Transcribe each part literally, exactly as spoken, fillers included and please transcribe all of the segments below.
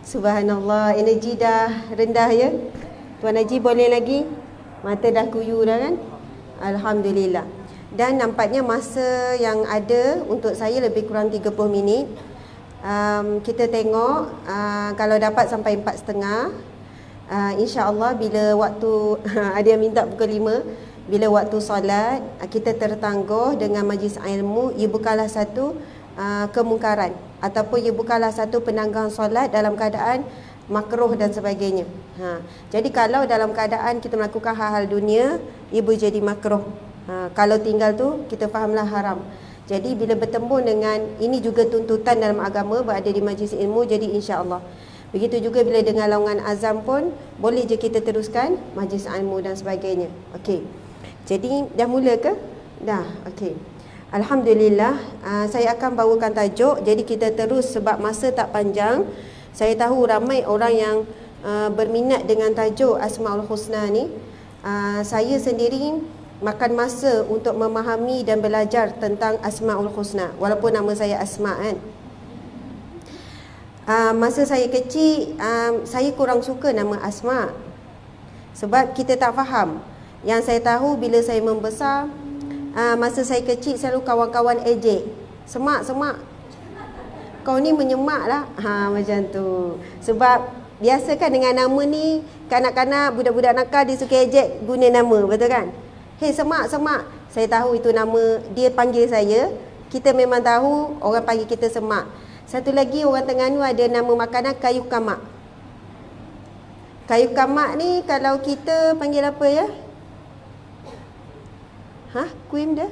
Subhanallah, energi dah rendah ya. Tuan Haji boleh lagi? Mata dah kuyu dah kan? Alhamdulillah. Dan nampaknya masa yang ada untuk saya lebih kurang tiga puluh minit. um, Kita tengok uh, kalau dapat sampai empat setengah, uh, InsyaAllah bila waktu ada yang minta pukul lima, bila waktu solat kita tertangguh dengan majlis ilmu, ia bukanlah satu uh, kemungkaran ataupun ia bukanlah satu penangguhan solat dalam keadaan makruh dan sebagainya. Ha. Jadi kalau dalam keadaan kita melakukan hal-hal dunia, ia boleh jadi makruh. Ha. Kalau tinggal tu kita fahamlah haram. Jadi bila bertemu dengan ini juga tuntutan dalam agama berada di majlis ilmu, jadi insya-Allah. Begitu juga bila dengan laungan azam pun boleh je kita teruskan majlis ilmu dan sebagainya. Okey. Jadi dah mula ke? Dah. Okey. Alhamdulillah, uh, saya akan bawakan tajuk. Jadi kita terus sebab masa tak panjang. Saya tahu ramai orang yang uh, berminat dengan tajuk Asmaul Husna ni. uh, Saya sendiri makan masa untuk memahami dan belajar tentang Asmaul Husna, walaupun nama saya Asma kan. uh, Masa saya kecil, uh, saya kurang suka nama Asma sebab kita tak faham. Yang saya tahu bila saya membesar, Uh, masa saya kecil selalu kawan-kawan ejek, semak, semak. Kau ni menyemak lah. Ha, macam tu. Sebab biasa kan dengan nama ni, kanak-kanak, budak-budak nakal dia suka ejek guna nama, betul kan? Hei semak, semak. Saya tahu itu nama dia panggil saya. Kita memang tahu orang panggil kita semak. Satu lagi orang Terengganu ada nama makanan kayu kamak. Kayu kamak ni kalau kita panggil apa ya? Hah? Kuim dia?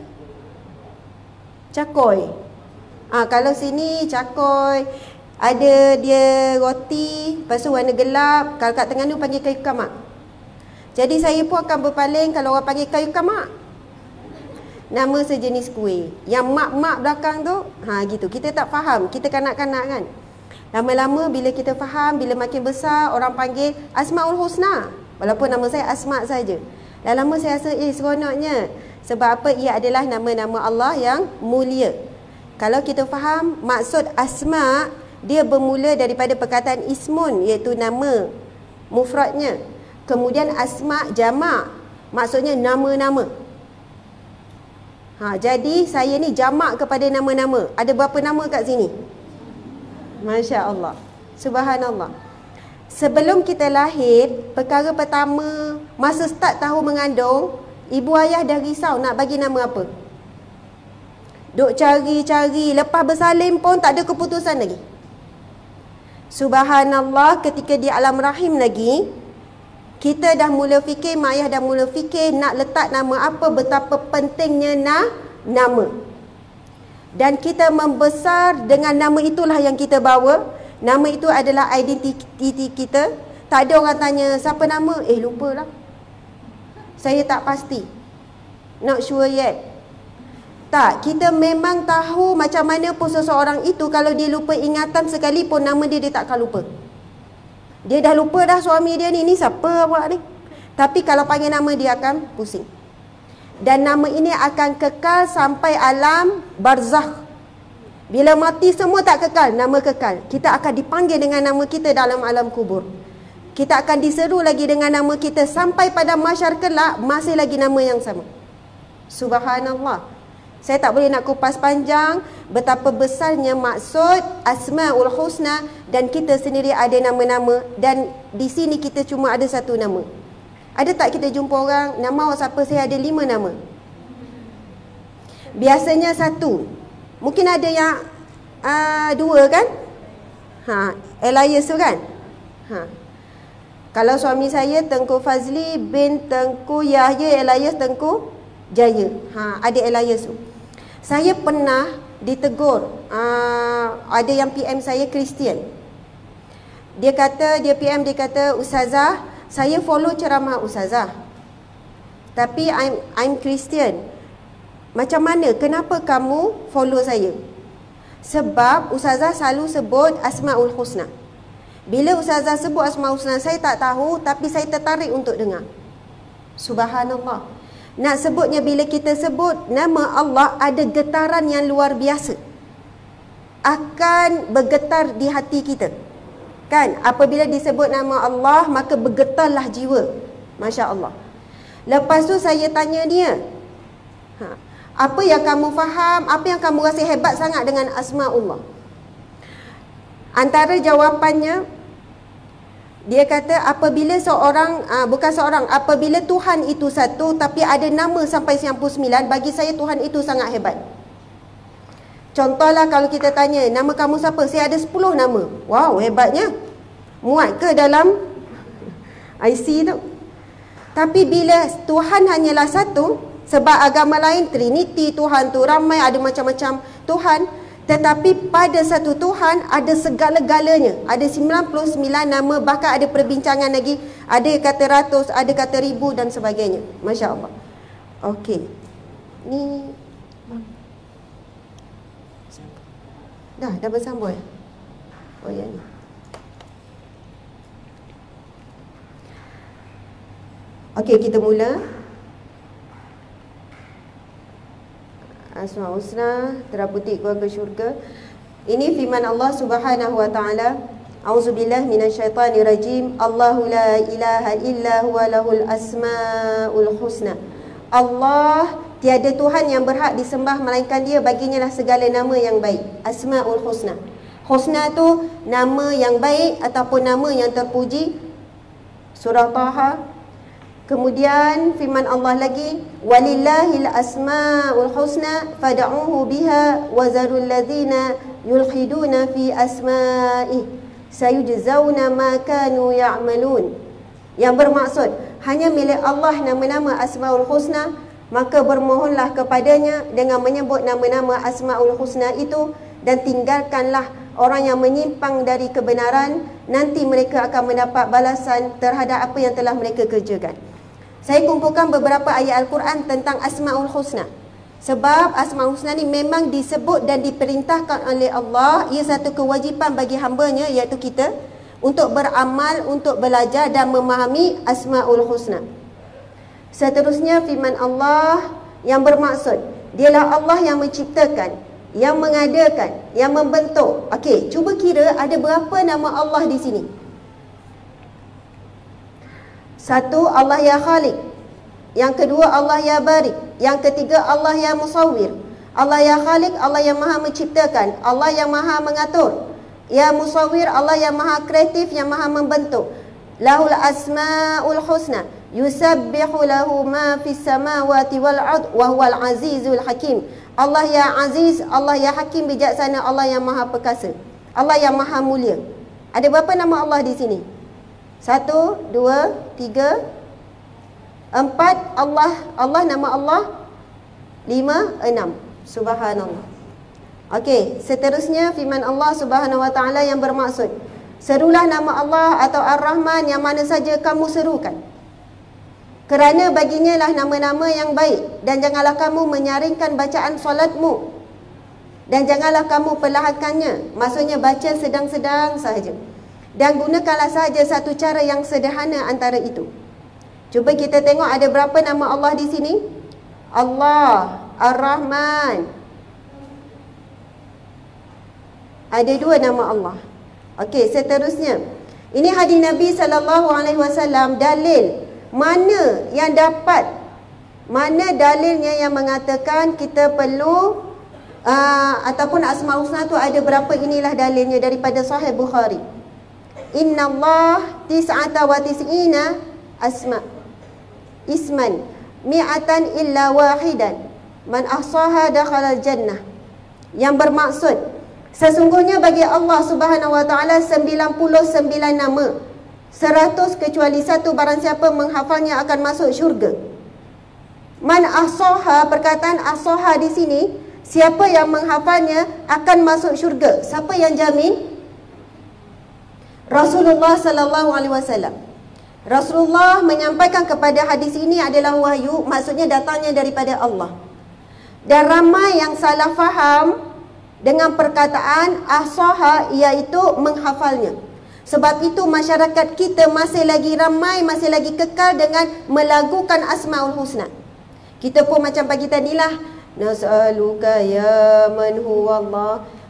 Cakoy. Ah, kalau sini cakoy, ada dia roti, lepas tu warna gelap. Kalau kat Terengganu panggil kayu kamak. Jadi saya pun akan berpaling kalau orang panggil kayu kamak, nama sejenis kuih. Yang mak-mak belakang tu, ha gitu. Kita tak faham, kita kanak-kanak kan. Lama-lama bila kita faham, bila makin besar orang panggil Asmaul Husna, walaupun nama saya Asma saja. Dah lama saya rasa eh seronoknya. Sebab apa? Ia adalah nama-nama Allah yang mulia. Kalau kita faham maksud asma, dia bermula daripada perkataan ismun, iaitu nama mufradnya. Kemudian asma jamak, maksudnya nama-nama. Ha, jadi saya ni jamak kepada nama-nama. Ada berapa nama kat sini? Masya Allah, subhanallah. Sebelum kita lahir, perkara pertama masa start tahu mengandung, ibu ayah dah risau nak bagi nama apa. Duk cari-cari, lepas bersalin pun tak ada keputusan lagi. Subhanallah, ketika di alam rahim lagi, kita dah mula fikir, mak ayah dah mula fikir nak letak nama apa, betapa pentingnya na, nama. Dan kita membesar dengan nama itulah yang kita bawa. Nama itu adalah identiti kita. Tak ada orang tanya, siapa nama? Eh, lupa lah. Saya tak pasti. Not sure yet. Tak, kita memang tahu macam mana pun seseorang itu kalau dia lupa ingatan sekalipun nama dia, dia takkan lupa. Dia dah lupa dah suami dia ni, ni siapa awak ni? Tapi kalau panggil nama dia akan pusing. Dan nama ini akan kekal sampai alam barzakh. Bila mati semua tak kekal, nama kekal. Kita akan dipanggil dengan nama kita dalam alam kubur. Kita akan diseru lagi dengan nama kita sampai pada mahsyar kelak, masih lagi nama yang sama. Subhanallah. Saya tak boleh nak kupas panjang betapa besarnya maksud Asmaul Husna, dan kita sendiri ada nama-nama, dan di sini kita cuma ada satu nama. Ada tak kita jumpa orang, nama awak siapa? Saya ada lima nama. Biasanya satu. Mungkin ada yang uh, dua kan? Ha, Elias tu kan? Ha. Kalau suami saya Tengku Fazli bin Tengku Yahya Elias Tengku Jaya. Ha, ada Elias tu. Saya pernah ditegur, uh, ada yang P M saya Kristian. Dia kata, dia P M dia kata, Ustazah, saya follow ceramah Ustazah, tapi I'm I'm Kristian. Macam mana? Kenapa kamu follow saya? Sebab Ustazah selalu sebut Asmaul Husna. Bila Ustazah sebut Asmaul Husna, saya tak tahu, tapi saya tertarik untuk dengar. Subhanallah. Nak sebutnya, bila kita sebut nama Allah, ada getaran yang luar biasa akan bergetar di hati kita. Kan, apabila disebut nama Allah, maka bergetarlah jiwa. Masya Allah. Lepas tu saya tanya dia, ha, apa yang kamu faham, apa yang kamu rasa hebat sangat dengan asma'ullah? Antara jawapannya, dia kata apabila seorang, aa, bukan seorang, apabila Tuhan itu satu tapi ada nama sampai sembilan puluh sembilan, bagi saya Tuhan itu sangat hebat. Contohlah kalau kita tanya, nama kamu siapa? Saya ada sepuluh nama. Wow, hebatnya. Muat ke dalam I C tu? Tapi bila Tuhan hanyalah satu, sebab agama lain Trinity, Tuhan tu ramai, ada macam-macam Tuhan. Tetapi pada satu Tuhan ada segala-galanya. Ada sembilan puluh sembilan nama, bahkan ada perbincangan lagi. Ada kata ratus, ada kata ribu dan sebagainya. Masya Allah. Okey. Ni dah, dah bersambung ya? Oh ya ni. Okey, kita mula. Asmaul Husna, teraputik keluarga syurga. Ini firman Allah Subhanahu wa taala. Auzubillahi minasyaitonirrajim. Allahu la ilaha illa huwa lahul asmaul husna. Allah, tiada Tuhan yang berhak disembah melainkan Dia, baginya lah segala nama yang baik. Asmaul husna. Husna tu nama yang baik ataupun nama yang terpuji. Surah Taha. Kemudian firman Allah lagi, walillahil asmaul husna fad'uhu biha wa zarul ladzina yulhiduna fi asma'i sayujzauna ma kanu ya'malun. Yang bermaksud hanya milik Allah nama-nama asmaul husna, maka bermohonlah kepadanya dengan menyebut nama-nama asmaul husna itu dan tinggalkanlah orang yang menyimpang dari kebenaran, nanti mereka akan mendapat balasan terhadap apa yang telah mereka kerjakan. Saya kumpulkan beberapa ayat Al-Quran tentang Asma'ul Husna. Sebab Asma'ul Husna ni memang disebut dan diperintahkan oleh Allah. Ia satu kewajipan bagi hambanya, iaitu kita, untuk beramal, untuk belajar dan memahami Asma'ul Husna. Seterusnya firman Allah yang bermaksud, Dialah Allah yang menciptakan, yang mengadakan, yang membentuk. Okey, cuba kira ada berapa nama Allah di sini? Satu, Allah ya Khaliq. Yang kedua, Allah ya Barik. Yang ketiga, Allah ya Musawwir. Allah ya Khaliq, Allah yang maha menciptakan, Allah yang maha mengatur. Ya Musawwir, Allah yang maha kreatif, yang maha membentuk. Lahul asma'ul husna, yusabbihu lahu ma fis samawati wal ard wa huwal azizul hakim. Allah ya Aziz, Allah ya Hakim bijaksana, Allah yang maha perkasa, Allah yang maha mulia. Ada berapa nama Allah di sini? Satu, dua, tiga, empat. Allah, Allah nama Allah. Lima, enam. Subhanallah. Okey, seterusnya firman Allah Subhanahu wa taala yang bermaksud, serulah nama Allah atau Ar-Rahman yang mana saja kamu serukan, kerana baginya lah nama-nama yang baik. Dan janganlah kamu menyaringkan bacaan solatmu, dan janganlah kamu perlahankannya. Maksudnya baca sedang-sedang sahaja, dan gunakanlah sahaja satu cara yang sederhana antara itu. Cuba kita tengok ada berapa nama Allah di sini? Allah, Ar-Rahman. Ada dua nama Allah. Okey, seterusnya. Ini hadis Nabi sallallahu alaihi wasallam, dalil mana yang dapat, mana dalilnya yang mengatakan kita perlu uh, ataupun Asmaul Husna tu ada berapa? Inilah dalilnya daripada Sahih Bukhari. Inna Allah tis'ata wa tis'ina asma isman mi'atan illa wahidan man ahsaha dakhala jannah. Yang bermaksud, sesungguhnya bagi Allah Subhanahu wa taala sembilan puluh sembilan nama, seratus kecuali satu, barang siapa menghafalnya akan masuk syurga. Man ahsaha, perkataan ahsaha di sini, siapa yang menghafalnya akan masuk syurga. Siapa yang jamin? Rasulullah sallallahu alaihi wasallam. Rasulullah menyampaikan kepada hadis ini adalah wahyu, maksudnya datangnya daripada Allah. Dan ramai yang salah faham dengan perkataan ahsaha, iaitu menghafalnya. Sebab itu masyarakat kita masih lagi ramai, masih lagi kekal dengan melagukan Asmaul Husna. Kita pun macam pagi tadi lah, nas'aluka ya man huwallah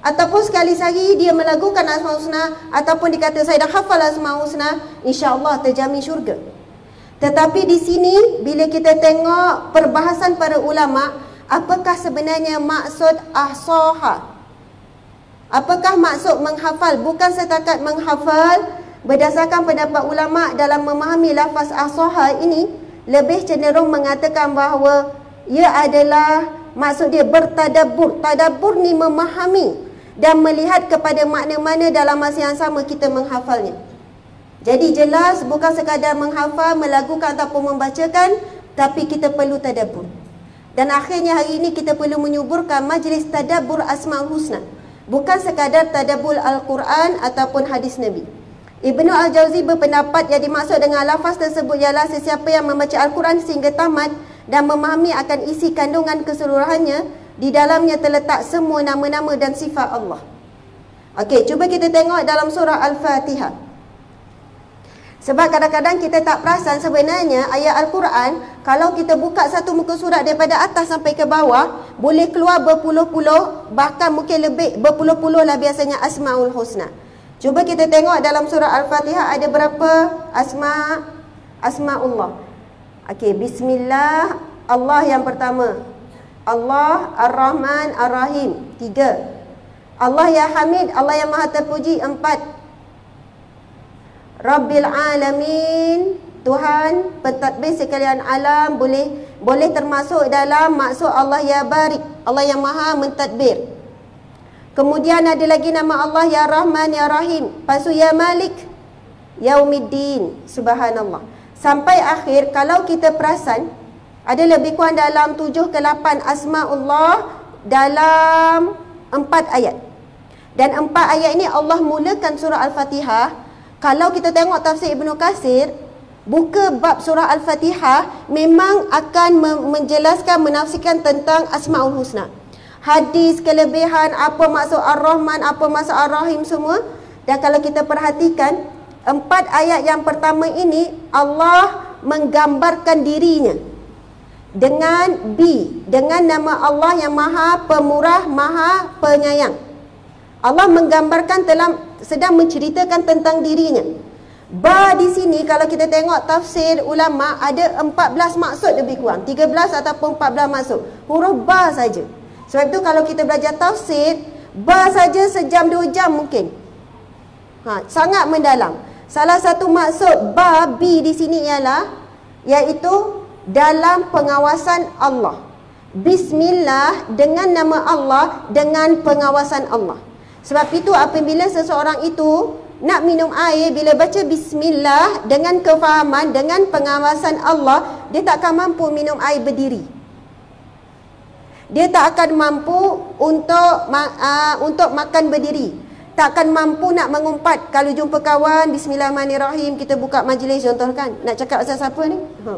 ataupun sekali sehari dia melagukan Asmaul Husna, ataupun dikata saya dah hafal Asmaul Husna, insya-Allah terjamin syurga. Tetapi di sini bila kita tengok perbahasan para ulama, apakah sebenarnya maksud ahsaha? Apakah maksud menghafal? Bukan setakat menghafal. Berdasarkan pendapat ulama dalam memahami lafaz ahsaha ini, lebih cenderung mengatakan bahawa ia adalah maksud dia bertadabbur. Tadabbur ni memahami dan melihat kepada makna-makna dalam masa yang sama kita menghafalnya. Jadi jelas bukan sekadar menghafal, melagukan ataupun membacakan, tapi kita perlu tadabbur. Dan akhirnya hari ini kita perlu menyuburkan majlis tadabbur Asmaul Husna. Bukan sekadar tadabbur Al-Quran ataupun hadis Nabi. Ibnu Al-Jauzi berpendapat yang dimaksud dengan lafaz tersebut ialah sesiapa yang membaca Al-Quran sehingga tamat dan memahami akan isi kandungan keseluruhannya, di dalamnya terletak semua nama-nama dan sifat Allah. Okey, cuba kita tengok dalam surah Al-Fatihah. Sebab kadang-kadang kita tak perasan sebenarnya ayat Al-Quran, kalau kita buka satu muka surat daripada atas sampai ke bawah, boleh keluar berpuluh-puluh, bahkan mungkin lebih berpuluh-puluh lah biasanya Asmaul Husna. Cuba kita tengok dalam surah Al-Fatihah ada berapa asma asmaullah. Okey, bismillah, Allah yang pertama. Allah Ar-Rahman Ar-Rahim, tiga. Allah ya Hamid, Allah yang Maha Terpuji, empat. Rabbil Alamin, Tuhan pentadbir sekalian alam, boleh boleh termasuk dalam maksud Allah ya Barik, Allah yang Maha mentadbir. Kemudian ada lagi nama Allah ya Rahman ya Rahim. Lepas tu ya Malik Yaumiddin, subhanallah. Sampai akhir, kalau kita perasan, ada lebih kurang dalam tujuh ke lapan asma'ullah dalam empat ayat. Dan empat ayat ini Allah mulakan surah Al-Fatihah. Kalau kita tengok tafsir Ibnu Katsir, buka bab surah Al-Fatihah memang akan menjelaskan, menafsirkan tentang Asmaul Husna. Hadis, kelebihan, apa maksud Ar-Rahman, apa maksud Ar-Rahim semua. Dan kalau kita perhatikan, empat ayat yang pertama ini Allah menggambarkan dirinya dengan B, dengan nama Allah yang Maha Pemurah, Maha Penyayang. Allah menggambarkan dalam, sedang menceritakan tentang dirinya. Ba di sini kalau kita tengok tafsir ulama ada empat belas maksud lebih kurang, tiga belas ataupun empat belas maksud. Huruf ba saja. Sebab itu kalau kita belajar tafsir, ba saja sejam dua jam mungkin. Ha, sangat mendalam. Salah satu maksud ba bi di sini ialah iaitu dalam pengawasan Allah. Bismillah, dengan nama Allah, dengan pengawasan Allah. Sebab itu apabila seseorang itu nak minum air, bila baca bismillah dengan kefahaman, dengan pengawasan Allah, dia tak akan mampu minum air berdiri. Dia tak akan mampu untuk uh, untuk makan berdiri. Tak akan mampu nak mengumpat. Kalau jumpa kawan, bismillahirrahmanirrahim, kita buka majlis contoh kan. Nak cakap pasal siapa ni? Ha.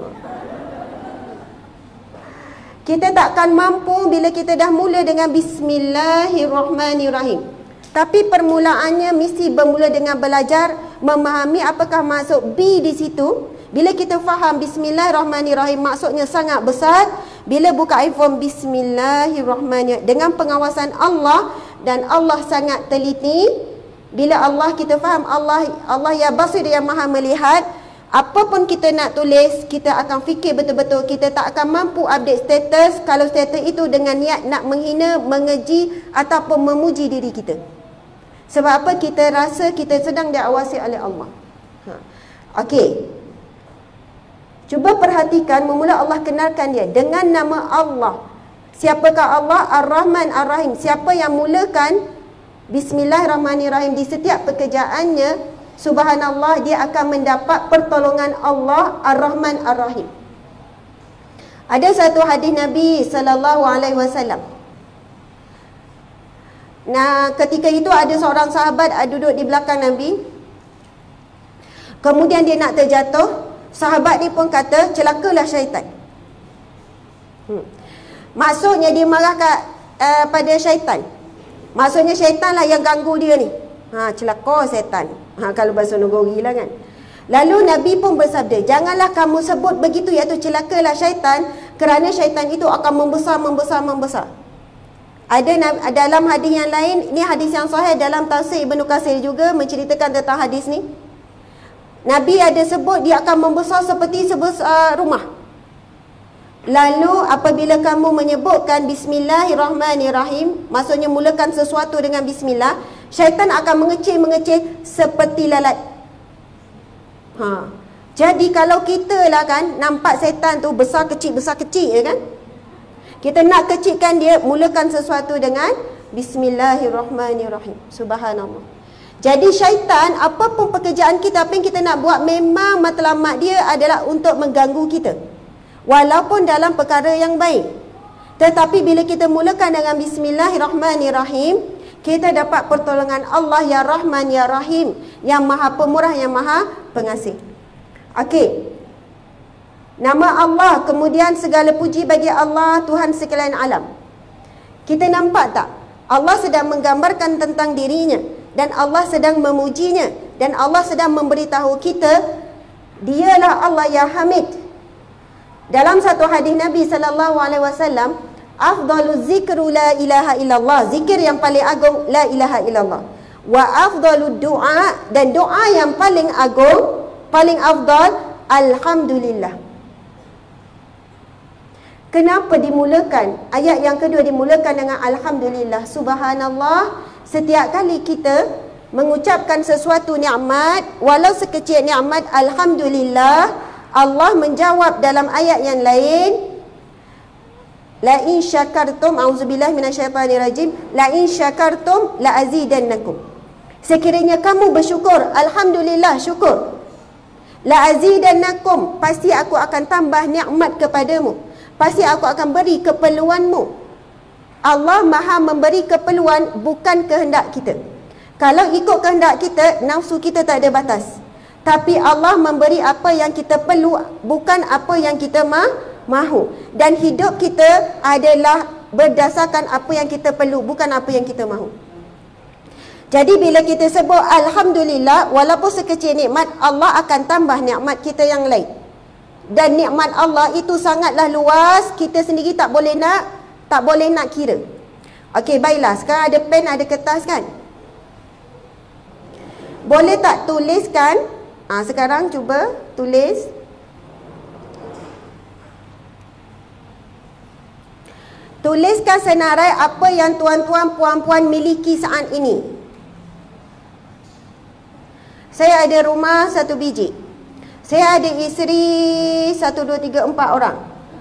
Kita tak akan mampu bila kita dah mula dengan bismillahirrahmanirrahim. Tapi permulaannya mesti bermula dengan belajar memahami apakah maksud B di situ. Bila kita faham bismillahirrahmanirrahim maksudnya sangat besar. Bila buka iPhone, bismillahirrahmanirrahim, dengan pengawasan Allah, dan Allah sangat teliti. Bila Allah kita faham Allah Allah ya Basir, yang Maha melihat, apapun kita nak tulis, kita akan fikir betul-betul. Kita tak akan mampu update status kalau status itu dengan niat nak menghina, mengeji ataupun memuji diri kita. Sebab apa? Kita rasa kita sedang diawasi oleh Allah. Ha. Okey. Cuba perhatikan, memula Allah kenalkan dia dengan nama Allah. Siapakah Allah? Ar-Rahman Ar-Rahim. Siapa yang mulakan bismillahirrahmanirrahim di setiap pekerjaannya, subhanallah, dia akan mendapat pertolongan Allah Ar-Rahman Ar-Rahim. Ada satu hadis Nabi sallallahu alaihi wasallam. Nah, ketika itu ada seorang sahabat duduk di belakang Nabi. Kemudian dia nak terjatuh. Sahabat ni pun kata, celakalah syaitan. Hmm. Maksudnya dia marah kat, uh, pada syaitan. Maksudnya syaitan lah yang ganggu dia ni. Ha, celaka syaitan. Ha, kalau bahasa Nogori lah kan. Lalu Nabi pun bersabda, janganlah kamu sebut begitu, iaitu celakalah syaitan, kerana syaitan itu akan membesar, membesar, membesar. Ada dalam hadis yang lain, ini hadis yang sahih dalam tafsir Ibnu Katsir juga menceritakan tentang hadis ni. Nabi ada sebut dia akan membesar seperti sebesar rumah. Lalu apabila kamu menyebutkan bismillahirrahmanirrahim, maksudnya mulakan sesuatu dengan bismillah, syaitan akan mengecil-mengecil seperti lalat. Ha. Jadi kalau kita lah kan nampak setan tu besar kecil besar kecil ya kan? Kita nak kecilkan dia, mulakan sesuatu dengan bismillahirrahmanirrahim. Subhanallah. Jadi syaitan apapun pekerjaan kita, apa yang kita nak buat, memang matlamat dia adalah untuk mengganggu kita. Walaupun dalam perkara yang baik. Tetapi bila kita mulakan dengan bismillahirrahmanirrahim, kita dapat pertolongan Allah ya Rahman ya Rahim, yang Maha Pemurah, yang Maha Pengasih. Okey. Nama Allah, kemudian segala puji bagi Allah, Tuhan sekalian alam. Kita nampak tak? Allah sedang menggambarkan tentang dirinya, dan Allah sedang memujinya, dan Allah sedang memberitahu kita, dialah Allah ya Hamid. Dalam satu hadis Nabi sallallahu alaihi wasallam, afdalu zikru la ilaha illallah, zikir yang paling agung la ilaha illallah. Wa afdalu doa, dan doa yang paling agung, paling afdal, alhamdulillah. Kenapa dimulakan ayat yang kedua dimulakan dengan alhamdulillah? Subhanallah, setiap kali kita mengucapkan sesuatu nikmat, walau sekecil nikmat, alhamdulillah, Allah menjawab dalam ayat yang lain, la in syakartum, auzubillahi minasyaitanirrajim, la in syakartum la azidannakum. Sekiranya kamu bersyukur, alhamdulillah, syukur, la azidannakum, pasti aku akan tambah nikmat kepadamu, pasti aku akan beri keperluanmu. Allah Maha memberi keperluan, bukan kehendak kita. Kalau ikut kehendak kita, nafsu kita tak ada batas. Tapi Allah memberi apa yang kita perlu, bukan apa yang kita ma mahu. Dan hidup kita adalah berdasarkan apa yang kita perlu, bukan apa yang kita mahu. Jadi bila kita sebut alhamdulillah, walaupun sekecil nikmat, Allah akan tambah nikmat kita yang lain. Dan nikmat Allah itu sangatlah luas, kita sendiri tak boleh nak tak boleh nak kira. Okey, baiklah, sekarang ada pen, ada kertas kan? Boleh tak tuliskan? Ha, sekarang cuba tulis. Tuliskan senarai apa yang tuan-tuan puan-puan miliki saat ini. Saya ada rumah satu biji. Saya ada isteri satu, dua, tiga, empat orang.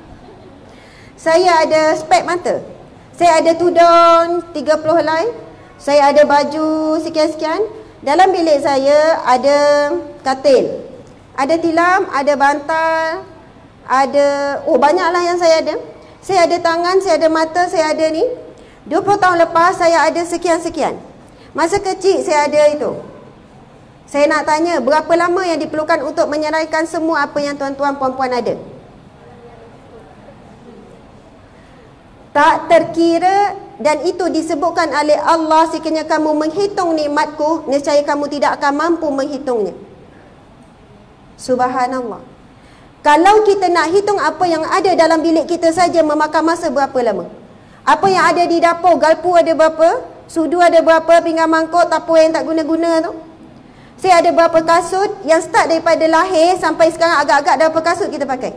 Saya ada spek mata. Saya ada tudung tiga puluh helai. Saya ada baju sekian-sekian. Dalam bilik saya ada katil, ada tilam, ada bantal, ada, oh banyaklah yang saya ada. Saya ada tangan, saya ada mata, saya ada ni. dua puluh tahun lepas saya ada sekian-sekian. Masa kecil saya ada itu. Saya nak tanya, berapa lama yang diperlukan untuk menyeraikan semua apa yang tuan-tuan puan-puan ada? Tak terkira, dan itu disebutkan oleh Allah, sekiranya kamu menghitung nikmatku, nescaya kamu tidak akan mampu menghitungnya. Subhanallah. Kalau kita nak hitung apa yang ada dalam bilik kita saja, memakan masa berapa lama? Apa yang ada di dapur, garpu ada berapa, sudu ada berapa, pinggan mangkuk, tapur yang tak guna-guna tu. Saya ada berapa kasut yang start daripada lahir sampai sekarang, agak-agak ada berapa kasut kita pakai?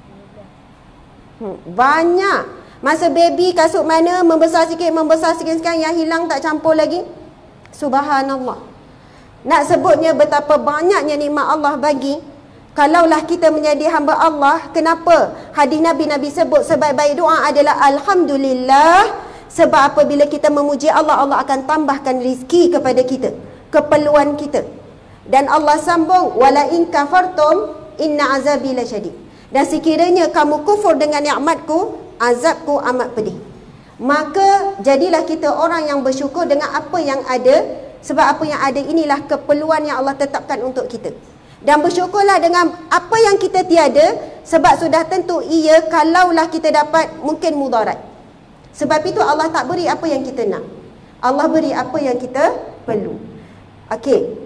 Hmm, banyak. Masa baby kasut mana, membesar sikit, membesar sikit, sekarang yang hilang tak campur lagi. Subhanallah. Nak sebutnya betapa banyaknya nikmat Allah bagi. Kalaulah kita menjadi hamba Allah, kenapa hadis Nabi-Nabi sebut sebaik-baik doa adalah alhamdulillah. Sebab apabila kita memuji Allah, Allah akan tambahkan rezeki kepada kita, keperluan kita. Dan Allah sambung, wala in kafartum inna azabi lasyadid. Dan sekiranya kamu kufur dengan nikmatku, azabku amat pedih. Maka jadilah kita orang yang bersyukur dengan apa yang ada, sebab apa yang ada inilah keperluan yang Allah tetapkan untuk kita. Dan bersyukurlah dengan apa yang kita tiada, sebab sudah tentu ia kalaulah kita dapat mungkin mudarat. Sebab itu Allah tak beri apa yang kita nak, Allah beri apa yang kita perlu. Okey,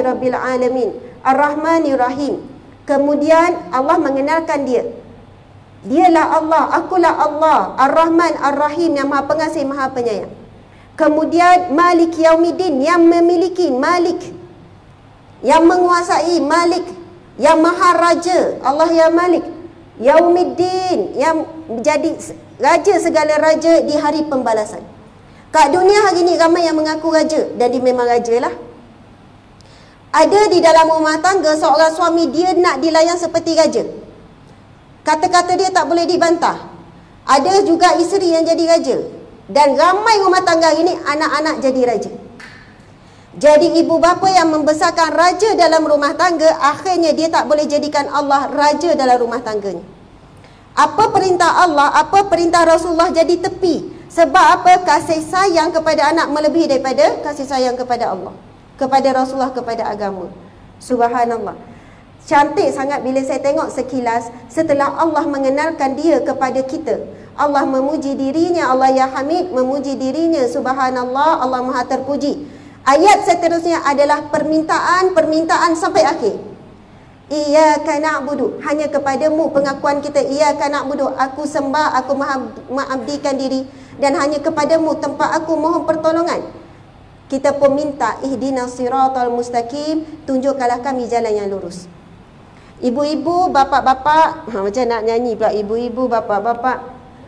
alhamdulillahirabbil alamin, ar-rahmanir rahim. Kemudian Allah mengenalkan dia. Dialah Allah, akulah Allah, Ar-Rahman, Ar-Rahim, yang Maha Pengasih, Maha Penyayang. Kemudian Malik Yaumiddin, yang memiliki, Malik, yang menguasai, Malik, yang Maha Raja, Allah yang Malik. Yaumiddin, yang menjadi raja segala raja di hari pembalasan. Kat dunia hari ni ramai yang mengaku raja, dan dia memang raja lah. Ada di dalam rumah tangga seorang suami dia nak dilayan seperti raja. Kata-kata dia tak boleh dibantah. Ada juga isteri yang jadi raja. Dan ramai rumah tangga hari ni anak-anak jadi raja. Jadi ibu bapa yang membesarkan raja dalam rumah tangga, akhirnya dia tak boleh jadikan Allah raja dalam rumah tangganya. Apa perintah Allah, apa perintah Rasulullah jadi tepi. Sebab apa? Kasih sayang kepada anak melebihi daripada kasih sayang kepada Allah, kepada Rasulullah, kepada agama. Subhanallah. Cantik sangat bila saya tengok sekilas setelah Allah mengenalkan dia kepada kita. Allah memuji dirinya, Allah ya Hamid, memuji dirinya, subhanallah, Allah Maha terpuji. Ayat seterusnya adalah permintaan, permintaan sampai akhir. Iyyaka na'budu, hanya kepadamu pengakuan kita. Iyyaka na'budu, aku sembah, aku mengabdikan diri, dan hanya kepadamu tempat aku mohon pertolongan. Kita pun minta ihdinas siratal mustaqim, tunjukkanlah kami jalan yang lurus. Ibu-ibu, bapak-bapak, ha, macam nak nyanyi pula, ibu-ibu, bapak-bapak.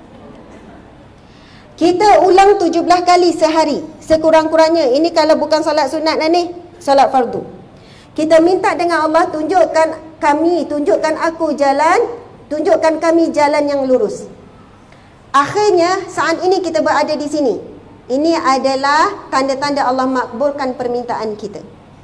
Kita ulang tujuh belas kali sehari, sekurang-kurangnya. Ini kalau bukan solat sunat lah ni, solat fardu. Kita minta dengan Allah, tunjukkan kami, tunjukkan aku jalan, tunjukkan kami jalan yang lurus. Akhirnya, saat ini kita berada di sini. Ini adalah tanda-tanda Allah makbulkan permintaan kita.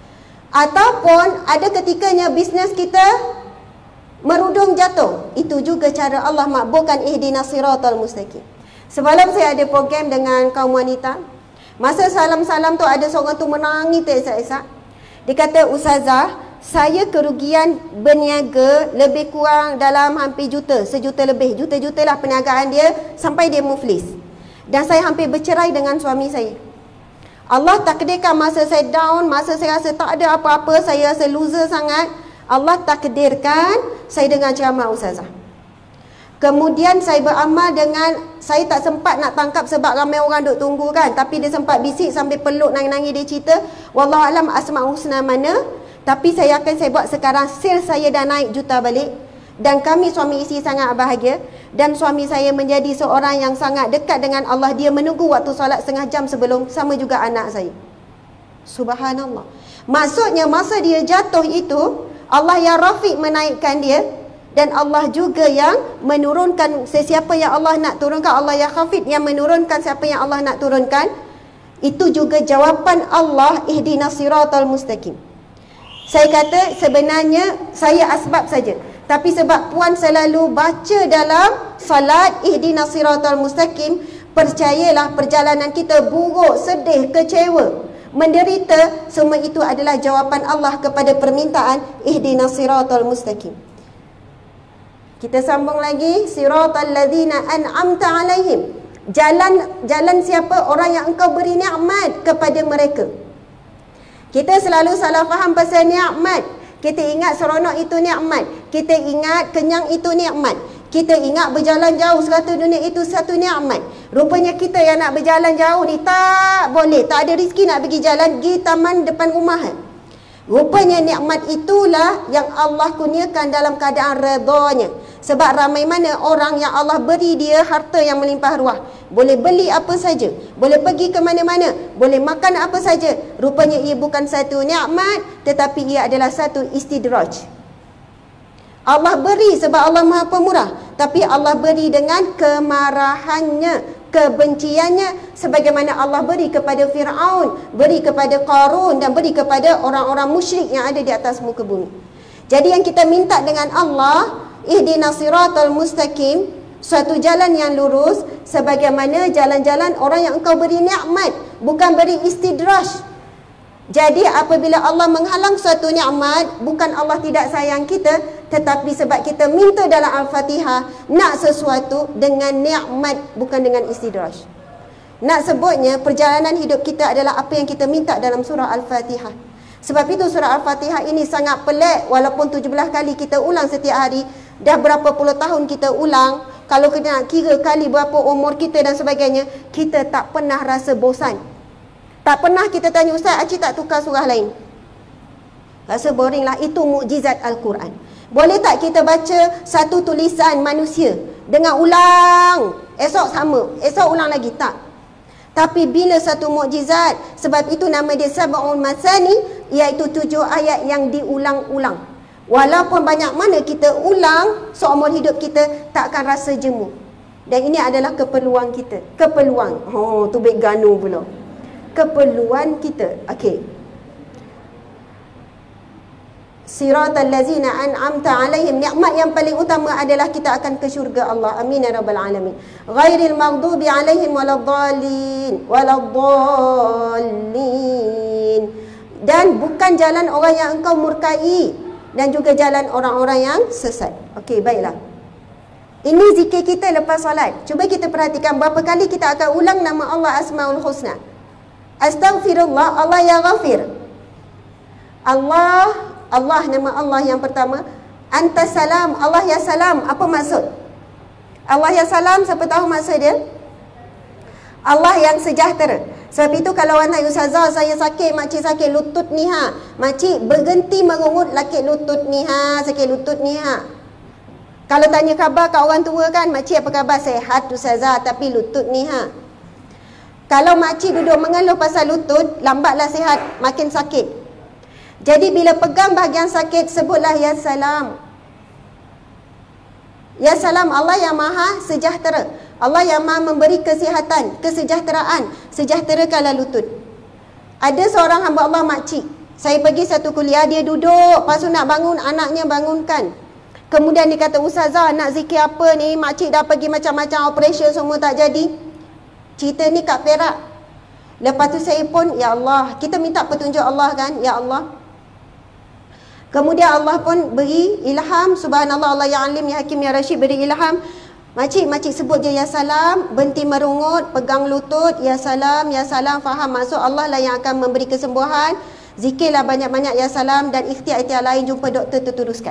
Ataupun ada ketikanya bisnes kita merudum jatuh. Itu juga cara Allah makbulkan ihdinas siratal mustaqim. Semalam saya ada program dengan kaum wanita. Masa salam-salam tu ada seorang tu menangis teresak-esak. Dia kata, Ustazah, saya kerugian berniaga lebih kurang dalam hampir juta, sejuta lebih. Juta-juta lah perniagaan dia sampai dia muflis. Dan saya hampir bercerai dengan suami saya. Allah takdirkan masa saya down, masa saya rasa tak ada apa-apa, saya rasa loser sangat, Allah takdirkan saya dengar ceramah Ustazah. Kemudian saya beramal dengan, saya tak sempat nak tangkap sebab ramai orang duk tunggu kan, tapi dia sempat bisik sambil peluk, nangis-nangis, dia cerita, Wallahualam Asma'ul Husna mana, tapi saya akan saya buat sekarang, sales saya dah naik juta balik. Dan kami suami isteri sangat bahagia. Dan suami saya menjadi seorang yang sangat dekat dengan Allah. Dia menunggu waktu solat setengah jam sebelum. Sama juga anak saya. Subhanallah. Maksudnya masa dia jatuh itu, Allah yang Rafiq menaikkan dia. Dan Allah juga yang menurunkan sesiapa yang Allah nak turunkan. Allah yang Khafid yang menurunkan siapa yang Allah nak turunkan. Itu juga jawapan Allah, ihdinas siratal mustaqim. Saya kata sebenarnya saya asbab saja. Tapi sebab puan selalu baca dalam salat ihdinas siratal mustaqim, percayalah perjalanan kita buruk, sedih, kecewa, menderita, semua itu adalah jawapan Allah kepada permintaan ihdinas siratal mustaqim. Kita sambung lagi, siratal ladzina an'amta alaihim. Jalan jalan siapa? Orang yang engkau beri nikmat kepada mereka. Kita selalu salah faham pasal nikmat. Kita ingat seronok itu nikmat. Kita ingat kenyang itu nikmat. Kita ingat berjalan jauh serata dunia itu satu nikmat. Rupanya kita yang nak berjalan jauh ni tak boleh. Tak ada rezeki nak pergi jalan, pergi taman depan rumah. Rupanya nikmat itulah yang Allah kurniakan dalam keadaan redanya. Sebab ramai mana orang yang Allah beri dia harta yang melimpah ruah. Boleh beli apa saja, boleh pergi ke mana-mana, boleh makan apa saja. Rupanya ia bukan satu nikmat, tetapi ia adalah satu istidraj. Allah beri sebab Allah Maha Pemurah, tapi Allah beri dengan kemarahannya, kebenciannya, sebagaimana Allah beri kepada Fir'aun, beri kepada Qarun, dan beri kepada orang-orang musyrik yang ada di atas muka bumi. Jadi yang kita minta dengan Allah, ihdinas siratal mustaqim, suatu jalan yang lurus, sebagaimana jalan-jalan orang yang engkau beri nikmat, bukan beri istidraj. Jadi apabila Allah menghalang suatu nikmat, bukan Allah tidak sayang kita, tetapi sebab kita minta dalam Al-Fatihah nak sesuatu dengan nikmat, bukan dengan istidraj. Nak sebutnya perjalanan hidup kita adalah apa yang kita minta dalam surah Al-Fatihah. Sebab itu surah Al-Fatihah ini sangat pelik, walaupun tujuh belas kali kita ulang setiap hari. dah berapa puluh tahun kita ulang, kalau kita nak kira kali berapa umur kita dan sebagainya, kita tak pernah rasa bosan. Tak pernah kita tanya, Ustaz, Acik tak tukar surah lain? Rasa boring lah. Itu mukjizat Al-Quran. Boleh tak kita baca satu tulisan manusia dengan ulang, esok sama, esok ulang lagi? Tak. Tapi bila satu mukjizat, sebab itu nama dia Sab'ul Masani, iaitu tujuh ayat yang diulang-ulang. Walaupun banyak mana kita ulang, seumur hidup kita tak akan rasa jemu. Dan ini adalah keperluan kita. Keperluan. Oh, tu baik ganu pula. Keperluan kita. Okey. Siratal ladzina an'amta alaihim, nikmat yang paling utama adalah kita akan ke syurga Allah. Amin ya rabbal alamin. Ghairil maghdubi alaihim waladdallin waladdallin. Dan bukan jalan orang yang engkau murkai, dan juga jalan orang-orang yang sesat. Okey, baiklah. Ini zikir kita lepas solat. Cuba kita perhatikan berapa kali kita akan ulang nama Allah Asmaul Husna. Astaghfirullah, Allah ya Ghafir. Allah, Allah, nama Allah yang pertama. Anta salam, Allah ya salam. Apa maksud? Allah ya salam, siapa tahu maksud dia? Allah yang sejahtera. Sebab itu kalau orang tanya, Ustazah, saya sakit, makcik sakit lutut ni ha. Makcik berhenti merungut, sakit lutut ni ha, sakit lutut ni ha. Kalau tanya khabar kat orang tua kan, makcik apa khabar? Sehat Ustazah, tapi lutut ni ha. Kalau makcik duduk mengeluh pasal lutut, lambatlah sihat, makin sakit. Jadi bila pegang bahagian sakit, sebutlah ya salam. Ya salam, Allah yang maha sejahtera. Allah yang maha memberi kesihatan, kesejahteraan. Sejahterakanlah lutut. Ada seorang hamba Allah makcik, saya pergi satu kuliah, dia duduk, lepas tu nak bangun, anaknya bangunkan. Kemudian dia kata, Ustazah, nak zikir apa ni? Makcik dah pergi macam-macam operation, semua tak jadi. Cerita ni kat Perak. Lepas tu saya pun, ya Allah, kita minta petunjuk Allah kan, ya Allah. Kemudian Allah pun beri ilham. Subhanallah, Allah yang alim, ya hakim, ya rasyid, beri ilham. Makcik, makcik sebut je ya salam, berhenti merungut, pegang lutut, ya salam, ya salam, faham maksud Allah lah yang akan memberi kesembuhan. Zikirlah banyak-banyak ya salam, dan ikhtiar-ikhtiar lain, jumpa doktor terteruskan.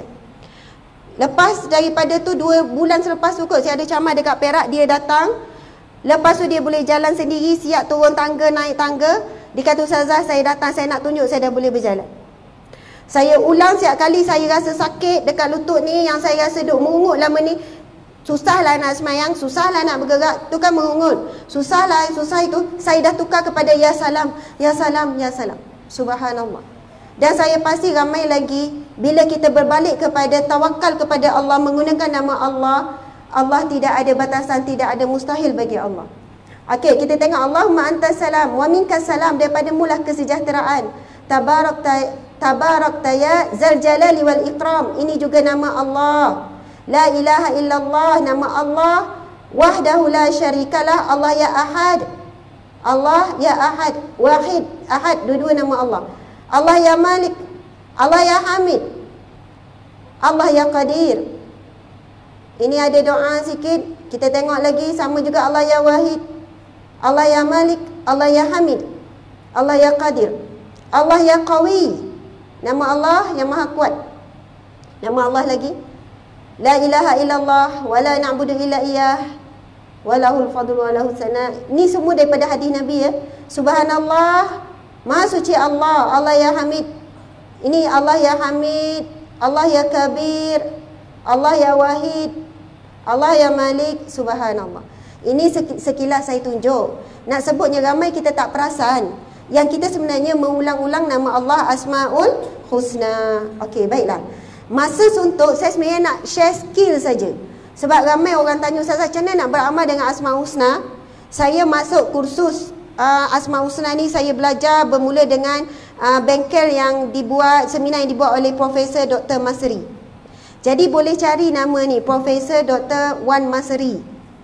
Lepas daripada tu, dua bulan selepas tu kot, saya ada camar dekat Perak, dia datang. Lepas tu dia boleh jalan sendiri, siap turun tangga, naik tangga. Dia kata, Ustazah, saya datang, saya nak tunjuk saya dah boleh berjalan. Saya ulang setiap kali saya rasa sakit dekat lutut ni, yang saya rasa duk merungut lama ni. Susahlah nak semayang, susahlah nak bergerak, tu kan merungut. Susahlah, susah itu. Saya dah tukar kepada ya salam, ya salam, ya salam. Subhanallah. Dan saya pasti ramai lagi, bila kita berbalik kepada tawakal kepada Allah, menggunakan nama Allah, Allah tidak ada batasan, tidak ada mustahil bagi Allah. Okey, kita tengok Allahumma antas salam wa minkas salam, daripada mulah kesejahteraan. Tabarak ta, tabarak ta ya zal jalali wal ikram. Ini juga nama Allah. La ilaha illallah, nama Allah. Wahdahu la syarikalah, Allah ya ahad. Allah ya ahad, wahid, ahad, dua-dua nama Allah. Allah ya malik, Allah ya hamid, Allah ya qadir. Ini ada doa sikit, kita tengok lagi, sama juga Allah ya wahid, Allah ya malik, Allah ya hamid, Allah ya qadir, Allah ya qawi. Nama Allah yang maha kuat. Nama Allah lagi, la ilaha illallah wa la na'budu illa iyyah wa lahul fadlu wa lahus sana. Ini semua daripada hadis Nabi ya. Subhanallah, maha suci Allah, Allah ya hamid. Ini Allah ya hamid, Allah ya kabir, Allah ya wahid, Allah ya malik. Subhanallah. Ini sekilas saya tunjuk. Nak sebutnya ramai kita tak perasan. Yang kita sebenarnya mengulang-ulang nama Allah Asmaul Husna. Okey, baiklah. Masa suntuk, saya sebenarnya nak share skill saja. Sebab ramai orang tanya, Ustaz, macam mana nak beramal dengan Asmaul Husna? Saya masuk kursus uh, Asmaul Husna ni, saya belajar bermula dengan uh, bengkel yang dibuat, seminar yang dibuat oleh Profesor Doktor Masri. Jadi boleh cari nama ni, Profesor Doktor Wan Masri.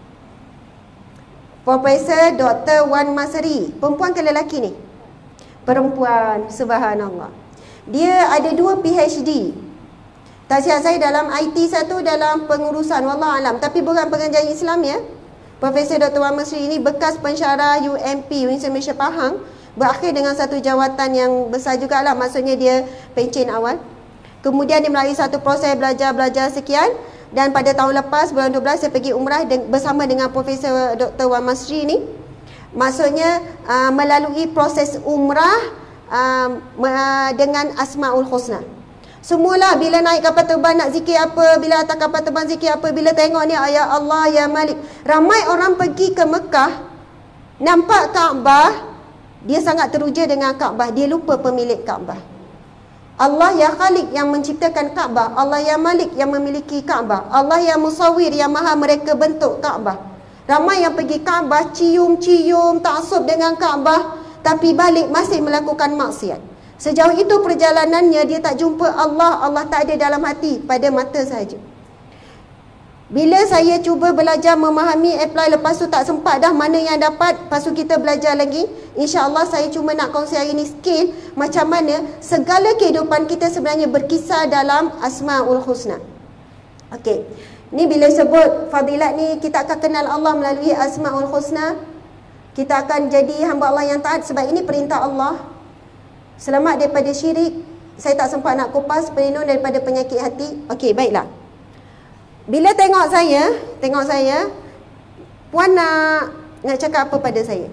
Profesor Doktor Wan Masri. Perempuan ke lelaki ni? Perempuan, subhanallah. Dia ada dua P H D. Tahsiah saya dalam I T, satu dalam pengurusan, wallahualam, tapi bukan pengajar Islam ya. Profesor Doktor Wan Masri ini bekas pensyarah U M P, Universiti Malaysia Pahang, berakhir dengan satu jawatan yang besar jugalah, maksudnya dia pencen awal. Kemudian dia melalui satu proses belajar-belajar sekian, Dan pada tahun lepas, bulan dua belas, saya pergi umrah de- bersama dengan Profesor Doktor Wan Masri ni. Maksudnya uh, melalui proses umrah uh, dengan Asmaul Husna. Semualah bila naik kapal terbang nak zikir apa, bila atas kapal terbang zikir apa, bila tengok ni ya Allah ya Malik. Ramai orang pergi ke Mekah, nampak Kaabah, dia sangat teruja dengan Kaabah, dia lupa pemilik Kaabah. Allah ya Khalik yang menciptakan Kaabah, Allah ya Malik yang memiliki Kaabah, Allah ya Musawwir yang maha mereka bentuk Kaabah. Ramai yang pergi Kaabah cium-cium taksub dengan Kaabah, tapi balik masih melakukan maksiat. Sejauh itu perjalanannya dia tak jumpa Allah, Allah tak ada dalam hati, pada mata saja. Bila saya cuba belajar memahami, apply, lepas tu tak sempat dah, mana yang dapat, lepas tu kita belajar lagi. InsyaAllah saya cuma nak kongsi hari ni skill macam mana segala kehidupan kita sebenarnya berkisar dalam Asmaul Husna. Okey, ni bila sebut fadilat ni, kita akan kenal Allah melalui Asmaul Husna. Kita akan jadi hamba Allah yang taat sebab ini perintah Allah. Selamat daripada syirik. Saya tak sempat nak kupas, pelindung daripada penyakit hati. Okey, baiklah. Bila tengok saya, tengok saya, puan nak nak cakap apa pada saya?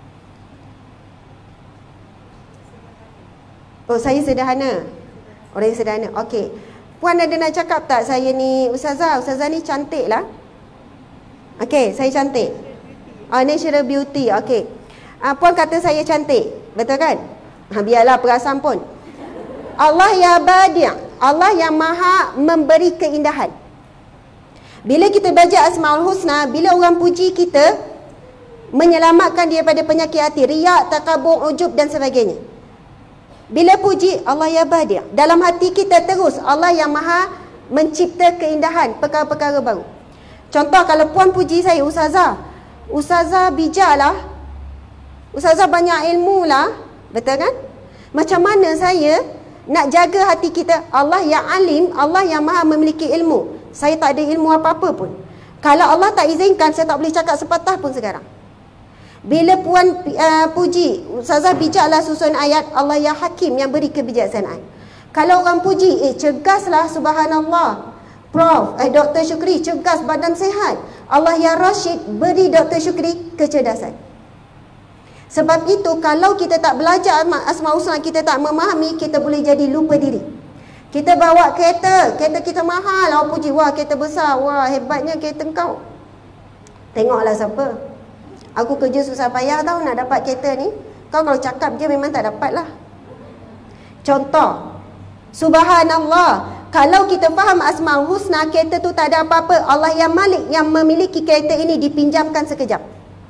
Oh, saya sederhana. Orang yang sederhana. Okey. Puan ada nak cakap tak saya ni Ustazah? Ustazah ni cantik lah. Okey, saya cantik. Oh, natural beauty. Okey. Uh, puan kata saya cantik. Betul kan? Ha, biarlah perasaan pun. Allah ya Badi'. Allah yang maha memberi keindahan. Bila kita belajar Asmaul Husna, bila orang puji kita, menyelamatkan dia daripada penyakit hati, riak, takabur, ujub dan sebagainya. Bila puji Allah ya Badi', dalam hati kita terus Allah yang maha mencipta keindahan, perkara-perkara baru. Contoh kalau puan puji saya, Ustazah, Ustazah bijak lah, Ustazah banyak ilmu lah, betul kan? Macam mana saya nak jaga hati kita? Allah yang alim, Allah yang maha memiliki ilmu. Saya tak ada ilmu apa-apa pun. Kalau Allah tak izinkan, saya tak boleh cakap sepatah pun sekarang. Bila puan uh, puji, Ustazah bijaklah susun ayat, Allah ya Hakim yang beri kebijaksanaan. Kalau orang puji, eh cergaslah, subhanallah, Prof, eh Doktor Syukri, cergas, badan sehat. Allah ya Rashid, beri Doktor Syukri kecerdasan. Sebab itu, kalau kita tak belajar Asmaul Husna, kita tak memahami, kita boleh jadi lupa diri. Kita bawa kereta, kereta kita mahal, awak puji, wah kereta besar, wah hebatnya kereta kau. Tengoklah siapa. Aku kerja susah payah tau nak dapat kereta ni. Kau kalau cakap je memang tak dapat lah. Contoh, subhanallah, kalau kita faham Asmaul Husna, kereta tu tak ada apa-apa, Allah yang Malik yang memiliki kereta ini dipinjamkan sekejap.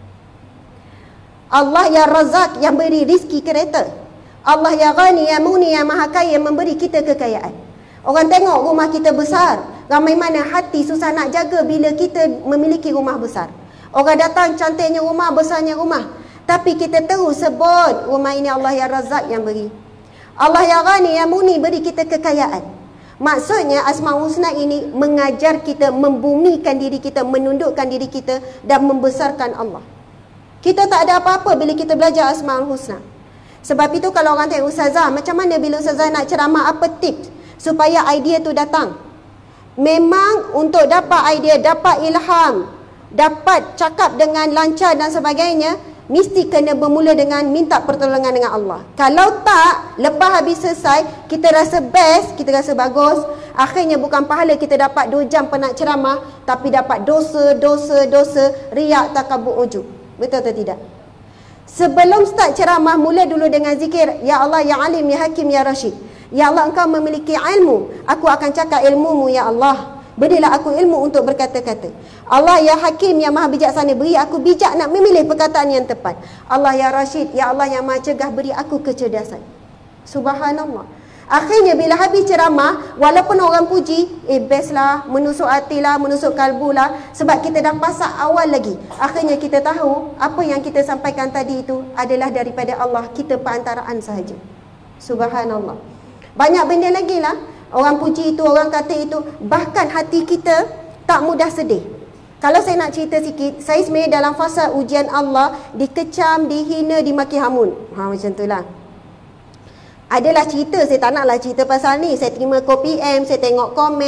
Allah yang Razak yang beri rizki kereta. Allah ya Ghani ya Muni yang maha kaya yang memberi kita kekayaan. Orang tengok rumah kita besar, ramai mana hati susah nak jaga bila kita memiliki rumah besar. Orang datang cantiknya rumah, besarnya rumah, tapi kita terus sebut rumah ini Allah ya Razak yang beri. Allah ya Ghani ya Muni beri kita kekayaan. Maksudnya Asmaul Husna ini mengajar kita membumikan diri kita, menundukkan diri kita dan membesarkan Allah. Kita tak ada apa-apa bila kita belajar Asmaul Husna. Sebab itu kalau orang tanya, Ustazah, macam mana bila Ustazah nak ceramah, apa tips supaya idea tu datang? Memang untuk dapat idea, dapat ilham, dapat cakap dengan lancar dan sebagainya, mesti kena bermula dengan minta pertolongan dengan Allah. Kalau tak, lepas habis selesai, kita rasa best, kita rasa bagus, akhirnya bukan pahala kita dapat dua jam penat ceramah, tapi dapat dosa, dosa, dosa, riak, takabur, ujub. Betul atau tidak? Sebelum start ceramah, mula dulu dengan zikir, Ya Allah, Ya Alim, Ya Hakim, Ya Rashid. Ya Allah, Engkau memiliki ilmu, aku akan cakap ilmu-Mu, Ya Allah. Berilah aku ilmu untuk berkata-kata. Allah Ya Hakim, yang maha bijaksana, beri aku bijak nak memilih perkataan yang tepat. Allah Ya Rashid, Ya Allah yang maha cegah, beri aku kecerdasan. Subhanallah. Akhirnya bila habis ceramah, walaupun orang puji, eh best lah, menusuk hati lah, menusuk kalbu lah, sebab kita dah pasak awal lagi. Akhirnya kita tahu apa yang kita sampaikan tadi itu adalah daripada Allah, kita perantaraan sahaja. Subhanallah. Banyak benda lagi lah. Orang puji itu, orang kata itu, bahkan hati kita tak mudah sedih. Kalau saya nak cerita sikit, saya sebenarnya dalam fasa ujian Allah, dikecam, dihina, dimaki hamun. Ha, macam tu lah. Adalah cerita, saya tak naklah cerita pasal ni. Saya terima call P M, saya tengok komen,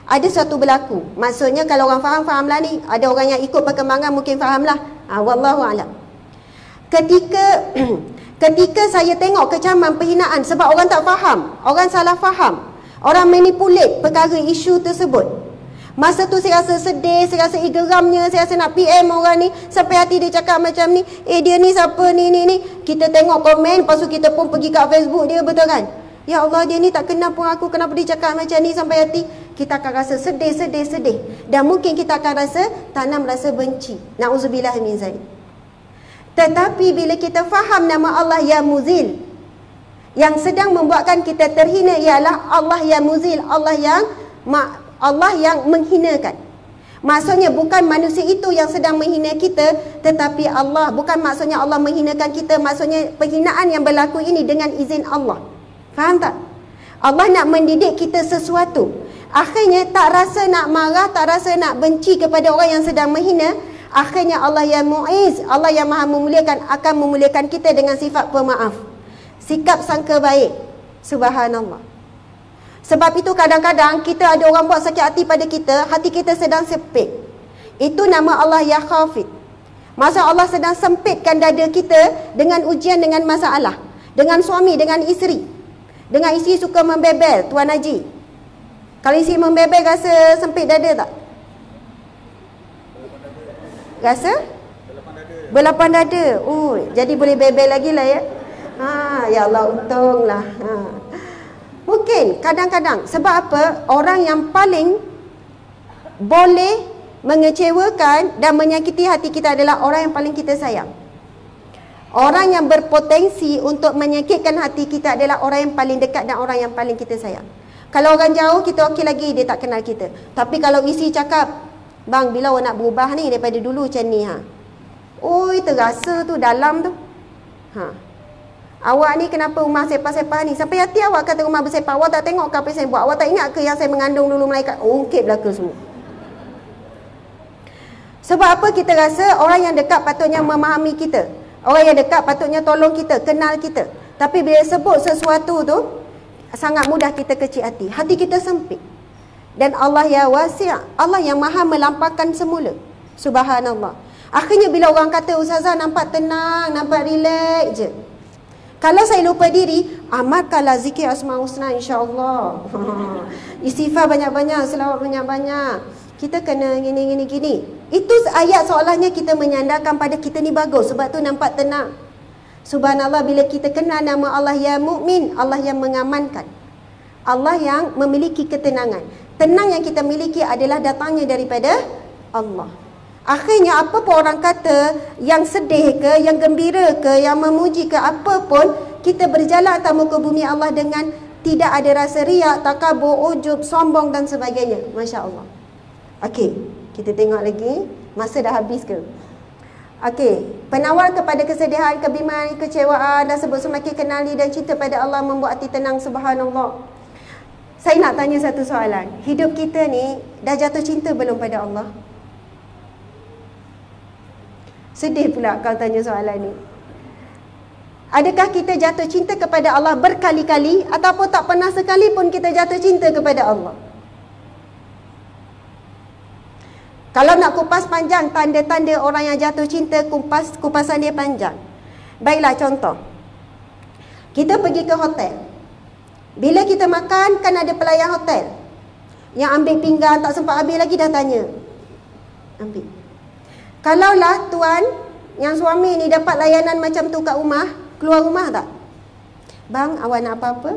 ada satu berlaku. Maksudnya kalau orang faham, fahamlah ni. Ada orang yang ikut perkembangan mungkin fahamlah. Ha, wallahu a'lam. Ketika ketika saya tengok kecaman, perhinaan sebab orang tak faham, orang salah faham, orang manipulate perkara isu tersebut. Masa tu saya rasa sedih, saya rasa geramnya, saya rasa nak P M orang ni, sampai hati dia cakap macam ni, eh dia ni siapa ni ni ni. Kita tengok komen, lepas tu kita pun pergi kat Facebook dia, betul kan? Ya Allah, dia ni tak kenal pun aku, kenapa dia cakap macam ni, sampai hati kita akan rasa sedih, sedih, sedih. Dan mungkin kita akan rasa tanam rasa benci. Na'udzubillah min zalik. Tetapi bila kita faham nama Allah Ya Muzil, yang sedang membuatkan kita terhina ialah Allah yang muzil, Allah yang Allah yang menghinakan. Maksudnya bukan manusia itu yang sedang menghina kita, tetapi Allah. Bukan maksudnya Allah menghinakan kita, maksudnya penghinaan yang berlaku ini dengan izin Allah. Faham tak? Allah nak mendidik kita sesuatu. Akhirnya tak rasa nak marah, tak rasa nak benci kepada orang yang sedang menghina. Akhirnya Allah yang Mu'iz, Allah yang Maha memuliakan, akan memuliakan kita dengan sifat pemaaf, sikap sangka baik. Subhanallah. Sebab itu kadang-kadang kita ada orang buat sakit hati pada kita, hati kita sedang sempit. Itu nama Allah Ya Khafid. Masa Allah sedang sempitkan dada kita dengan ujian, dengan masalah, dengan suami, dengan isteri. Dengan isteri suka membebel, Tuan Haji. Kalau isteri membebel, rasa sempit dada tak? Rasa? Berlapan dada. Oh, jadi boleh bebel lagi lah ya. Ha, ya Allah, untunglah. Ha. Mungkin kadang-kadang sebab apa? Orang yang paling boleh mengecewakan dan menyakiti hati kita adalah orang yang paling kita sayang. Orang yang berpotensi untuk menyakitkan hati kita adalah orang yang paling dekat dan orang yang paling kita sayang. Kalau orang jauh, kita okey lagi, dia tak kenal kita. Tapi kalau isi cakap, bang, bila awak nak berubah ni daripada dulu macam ni ha? Oi, terasa tu dalam tu. Ha. Awak ni kenapa rumah sepah-sepah ni? Sampai hati awak kata rumah bersepah. Awak tak tengok ke apa saya buat? Awak tak ingat ke yang saya mengandung dulu malaikat? Ungkit belaka semua. Sebab apa kita rasa orang yang dekat patutnya memahami kita, orang yang dekat patutnya tolong kita, kenal kita. Tapi bila sebut sesuatu tu, sangat mudah kita kecil hati. Hati kita sempit. Dan Allah Ya Wasi', Allah yang Maha melampaukan semula. Subhanallah. Akhirnya bila orang kata, Ustazah nampak tenang, nampak relax je. Kalau saya lupa diri, amalkanlah zikir Asmaul Husna insya-Allah. Istighfar banyak-banyak, selawat banyak-banyak. Kita kena gini gini gini. Itu ayat seolahnya kita menyandarkan pada kita ni bagus, sebab tu nampak tenang. Subhanallah, bila kita kenal nama Allah Ya Mukmin, Allah yang mengamankan, Allah yang memiliki ketenangan. Tenang yang kita miliki adalah datangnya daripada Allah. Akhirnya apa pun orang kata, yang sedih ke, yang gembira ke, yang memuji ke, apa pun, kita berjalan atas muka bumi Allah dengan tidak ada rasa riak, takabur, ujub, sombong dan sebagainya. Masya Allah. Okey, kita tengok lagi. Masa dah habis ke? Okey, penawar kepada kesedihan, kebimbangan, kecewaan dan sebut semakin kenali dan cinta pada Allah membuat hati tenang. Subhanallah. Saya nak tanya satu soalan. Hidup kita ni dah jatuh cinta belum pada Allah? Sedih pula kalau tanya soalan ni. Adakah kita jatuh cinta kepada Allah berkali-kali ataupun tak pernah sekali pun kita jatuh cinta kepada Allah? Kalau nak kupas panjang tanda-tanda orang yang jatuh cinta, kupas kupasan dia panjang. Baiklah, contoh. Kita pergi ke hotel. Bila kita makan, kan ada pelayan hotel yang ambil pinggan, tak sempat habis lagi dah tanya. Ambil. Kalaulah tuan yang suami ni dapat layanan macam tu kat rumah, keluar rumah tak? Bang, awak nak apa-apa?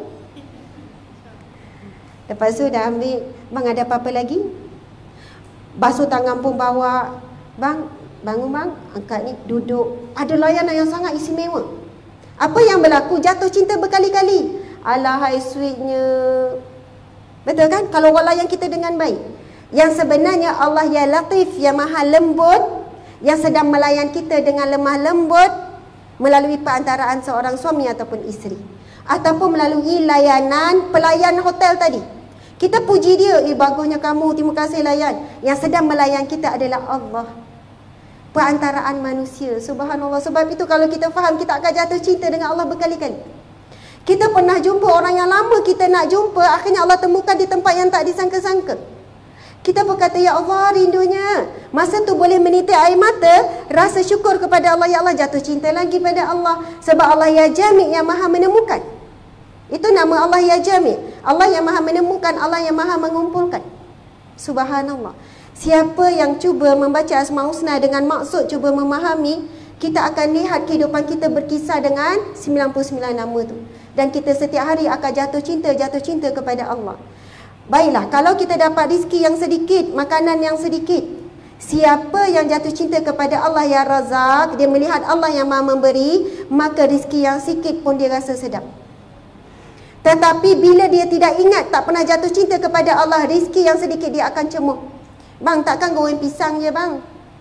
Lepas tu dah ambil, bang ada apa-apa lagi? Basuh tangan pun bawa. Bang, bangun bang, angkat ni, duduk. Ada layanan yang sangat istimewa. Apa yang berlaku? Jatuh cinta berkali-kali. Alahai sweetnya. Betul kan? Kalau orang layan kita dengan baik. Yang sebenarnya Allah yang latif, yang maha lembut, yang sedang melayan kita dengan lemah lembut melalui perantaraan seorang suami ataupun isteri, ataupun melalui layanan pelayan hotel tadi. Kita puji dia, eh bagusnya kamu, terima kasih layan. Yang sedang melayan kita adalah Allah, perantaraan manusia. Subhanallah. Sebab itu kalau kita faham, kita akan jatuh cinta dengan Allah berkali-kali. Kita pernah jumpa orang yang lama kita nak jumpa, akhirnya Allah temukan di tempat yang tak disangka-sangka. Kita pun kata, ya Allah rindunya. Masa tu boleh menitik air mata, rasa syukur kepada Allah. Ya Allah, jatuh cinta lagi pada Allah. Sebab Allah ya Jami' yang maha menemukan. Itu nama Allah ya Jami'. Allah yang maha menemukan, Allah yang maha mengumpulkan. Subhanallah. Siapa yang cuba membaca Asmaul Husna dengan maksud cuba memahami, kita akan lihat kehidupan kita berkisar dengan sembilan puluh sembilan nama tu. Dan kita setiap hari akan jatuh cinta, jatuh cinta kepada Allah. Baiklah, kalau kita dapat rezeki yang sedikit, makanan yang sedikit, siapa yang jatuh cinta kepada Allah ya Razak, dia melihat Allah yang maha memberi, maka rezeki yang sikit pun dia rasa sedap. Tetapi bila dia tidak ingat, tak pernah jatuh cinta kepada Allah, rezeki yang sedikit dia akan cemooh. Bang, takkan goreng pisang je bang?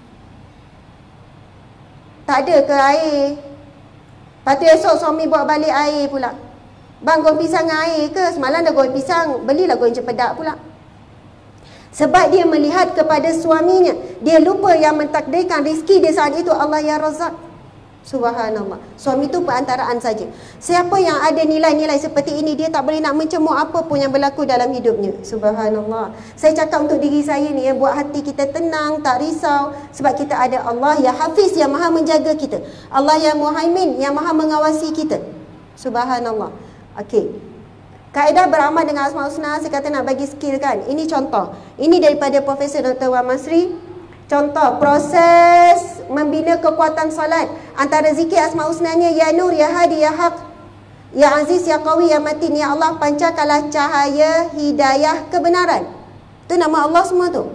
Tak ada ke air? Lepas tu esok suami bawa balik air pula. Bang, goreng pisang dengan air ke? Semalam dah goreng pisang, belilah goreng cempedak pula. Sebab dia melihat kepada suaminya, dia lupa yang mentakdirkan rezeki dia saat itu Allah ya Razak. Subhanallah. Suami itu perantaraan saja. Siapa yang ada nilai-nilai seperti ini, dia tak boleh nak mencemooh apa pun yang berlaku dalam hidupnya. Subhanallah. Saya cakap untuk diri saya ni, yang buat hati kita tenang, tak risau. Sebab kita ada Allah ya Hafiz yang maha menjaga kita. Allah yang Muhaimin yang maha mengawasi kita. Subhanallah. Okey. Kaedah beramal dengan Asmaul Husna, saya kata nak bagi skill kan. Ini contoh. Ini daripada Profesor Doktor Wan Masri. Contoh proses membina kekuatan solat. Antara zikir Asmaul Husnanya, Ya Nur, Ya Hadi, Ya Haq, Ya Aziz, Ya Qawi, Ya Matin. Ya Allah, pancarkanlah cahaya hidayah kebenaran. Itu nama Allah semua tu.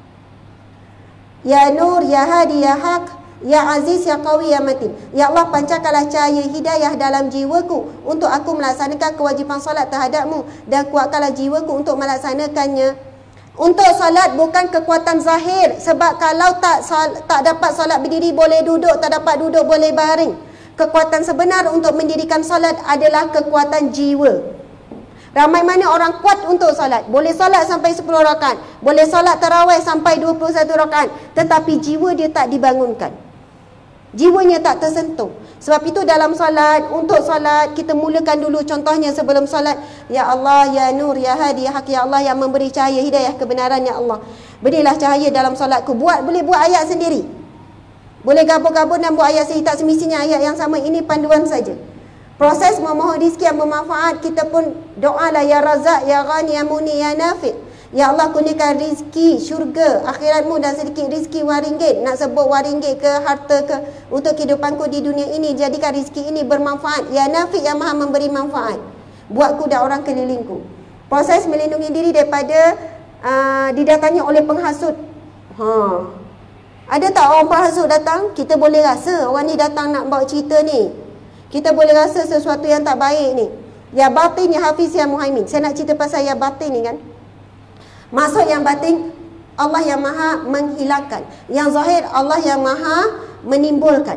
Ya Nur, Ya Hadi, Ya Haq, Ya Aziz, Ya Qawi, Ya Matin. Ya Allah, pancarkanlah cahaya hidayah dalam jiwaku untuk aku melaksanakan kewajipan solat terhadapmu, dan kuatkanlah jiwaku untuk melaksanakannya. Untuk solat bukan kekuatan zahir. Sebab kalau tak tak dapat solat berdiri boleh duduk, tak dapat duduk boleh baring. Kekuatan sebenar untuk mendirikan solat adalah kekuatan jiwa. Ramai mana orang kuat untuk solat. Boleh solat sampai sepuluh rakaat, boleh solat tarawih sampai dua puluh satu rakaat, tetapi jiwa dia tak dibangunkan. Jiwanya tak tersentuh. Sebab itu dalam solat, untuk solat kita mulakan dulu contohnya sebelum solat, Ya Allah, Ya Nur, Ya Hadi, Ya Haq, Ya Allah yang memberi cahaya hidayah kebenaran, Ya Allah, berilah cahaya dalam solatku. Buat, boleh buat ayat sendiri, boleh gabung-gabung dan buat ayat sendiri, tak semestinya ayat yang sama. Ini panduan saja. Proses memohon rezeki yang bermanfaat, kita pun doalah, Ya Razak, Ya Ghani, Ya Muni, Ya Nafi'. Ya Allah, kurniakan rezeki syurga akhiratmu dan sedikit rezeki wang ringgit. Nak sebut wang ringgit ke harta ke, untuk kehidupanku di dunia ini, jadikan rezeki ini bermanfaat. Ya Nafi' yang maha memberi manfaat, buatku dan orang kelilingku. Proses melindungi diri daripada uh, didatangi oleh penghasut. Ha. Ada tak orang penghasut datang? Kita boleh rasa orang ni datang nak bawa cerita ni. Kita boleh rasa sesuatu yang tak baik ni. Ya batin, Ya Hafiz, Ya Muhaimin. Saya nak cerita pasal ya batin ni kan. Maksud yang batin, Allah yang maha menghilangkan. Yang zahir, Allah yang maha menimbulkan.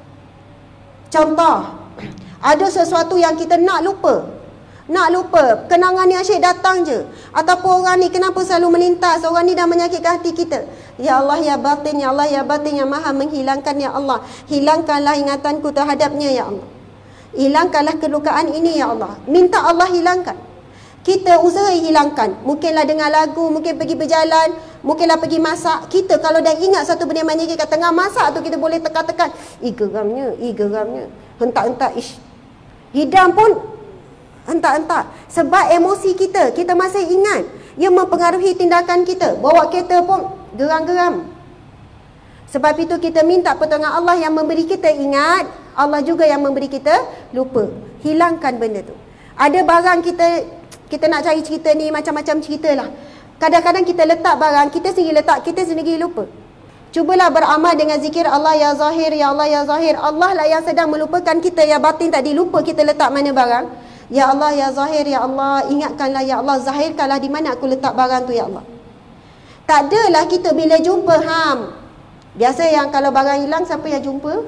Contoh, ada sesuatu yang kita nak lupa. Nak lupa, kenangan ni asyik datang je. Ataupun orang ni kenapa selalu melintas, orang ni dah menyakitkan hati kita. Ya Allah, Ya batin, Ya Allah, Ya batin yang maha menghilangkan, Ya Allah. Hilangkanlah ingatanku terhadapnya, Ya Allah. Hilangkanlah kelukaan ini, Ya Allah. Minta Allah hilangkan. Kita usaha hilangkan. Mungkinlah dengar lagu, mungkin pergi berjalan, mungkinlah pergi masak. Kita kalau dah ingat satu benda yang menyakitkan tengah masak tu, kita boleh tekan-tekan. Ih geramnya, ih geramnya. Hentak-hentak, ish. Hidang pun hentak-hentak. Sebab emosi kita, kita masih ingat. Ia mempengaruhi tindakan kita. Bawa kereta pun geram-geram. Sebab itu kita minta pertolongan Allah yang memberi kita ingat, Allah juga yang memberi kita lupa. Hilangkan benda tu. Ada barang kita Kita nak cari cerita ni, macam-macam cerita lah. Kadang-kadang kita letak barang, kita sendiri letak, kita sendiri lupa. Cubalah beramal dengan zikir Allah Ya Zahir, Ya Allah Ya Zahir. Allah lah yang sedang melupakan kita. Ya batin tadi lupa kita letak mana barang. Ya Allah Ya Zahir, Ya Allah, ingatkanlah, Ya Allah, zahirkanlah di mana aku letak barang tu, Ya Allah. Tak adalah kita bila jumpa ham. Biasa yang kalau barang hilang, siapa yang jumpa?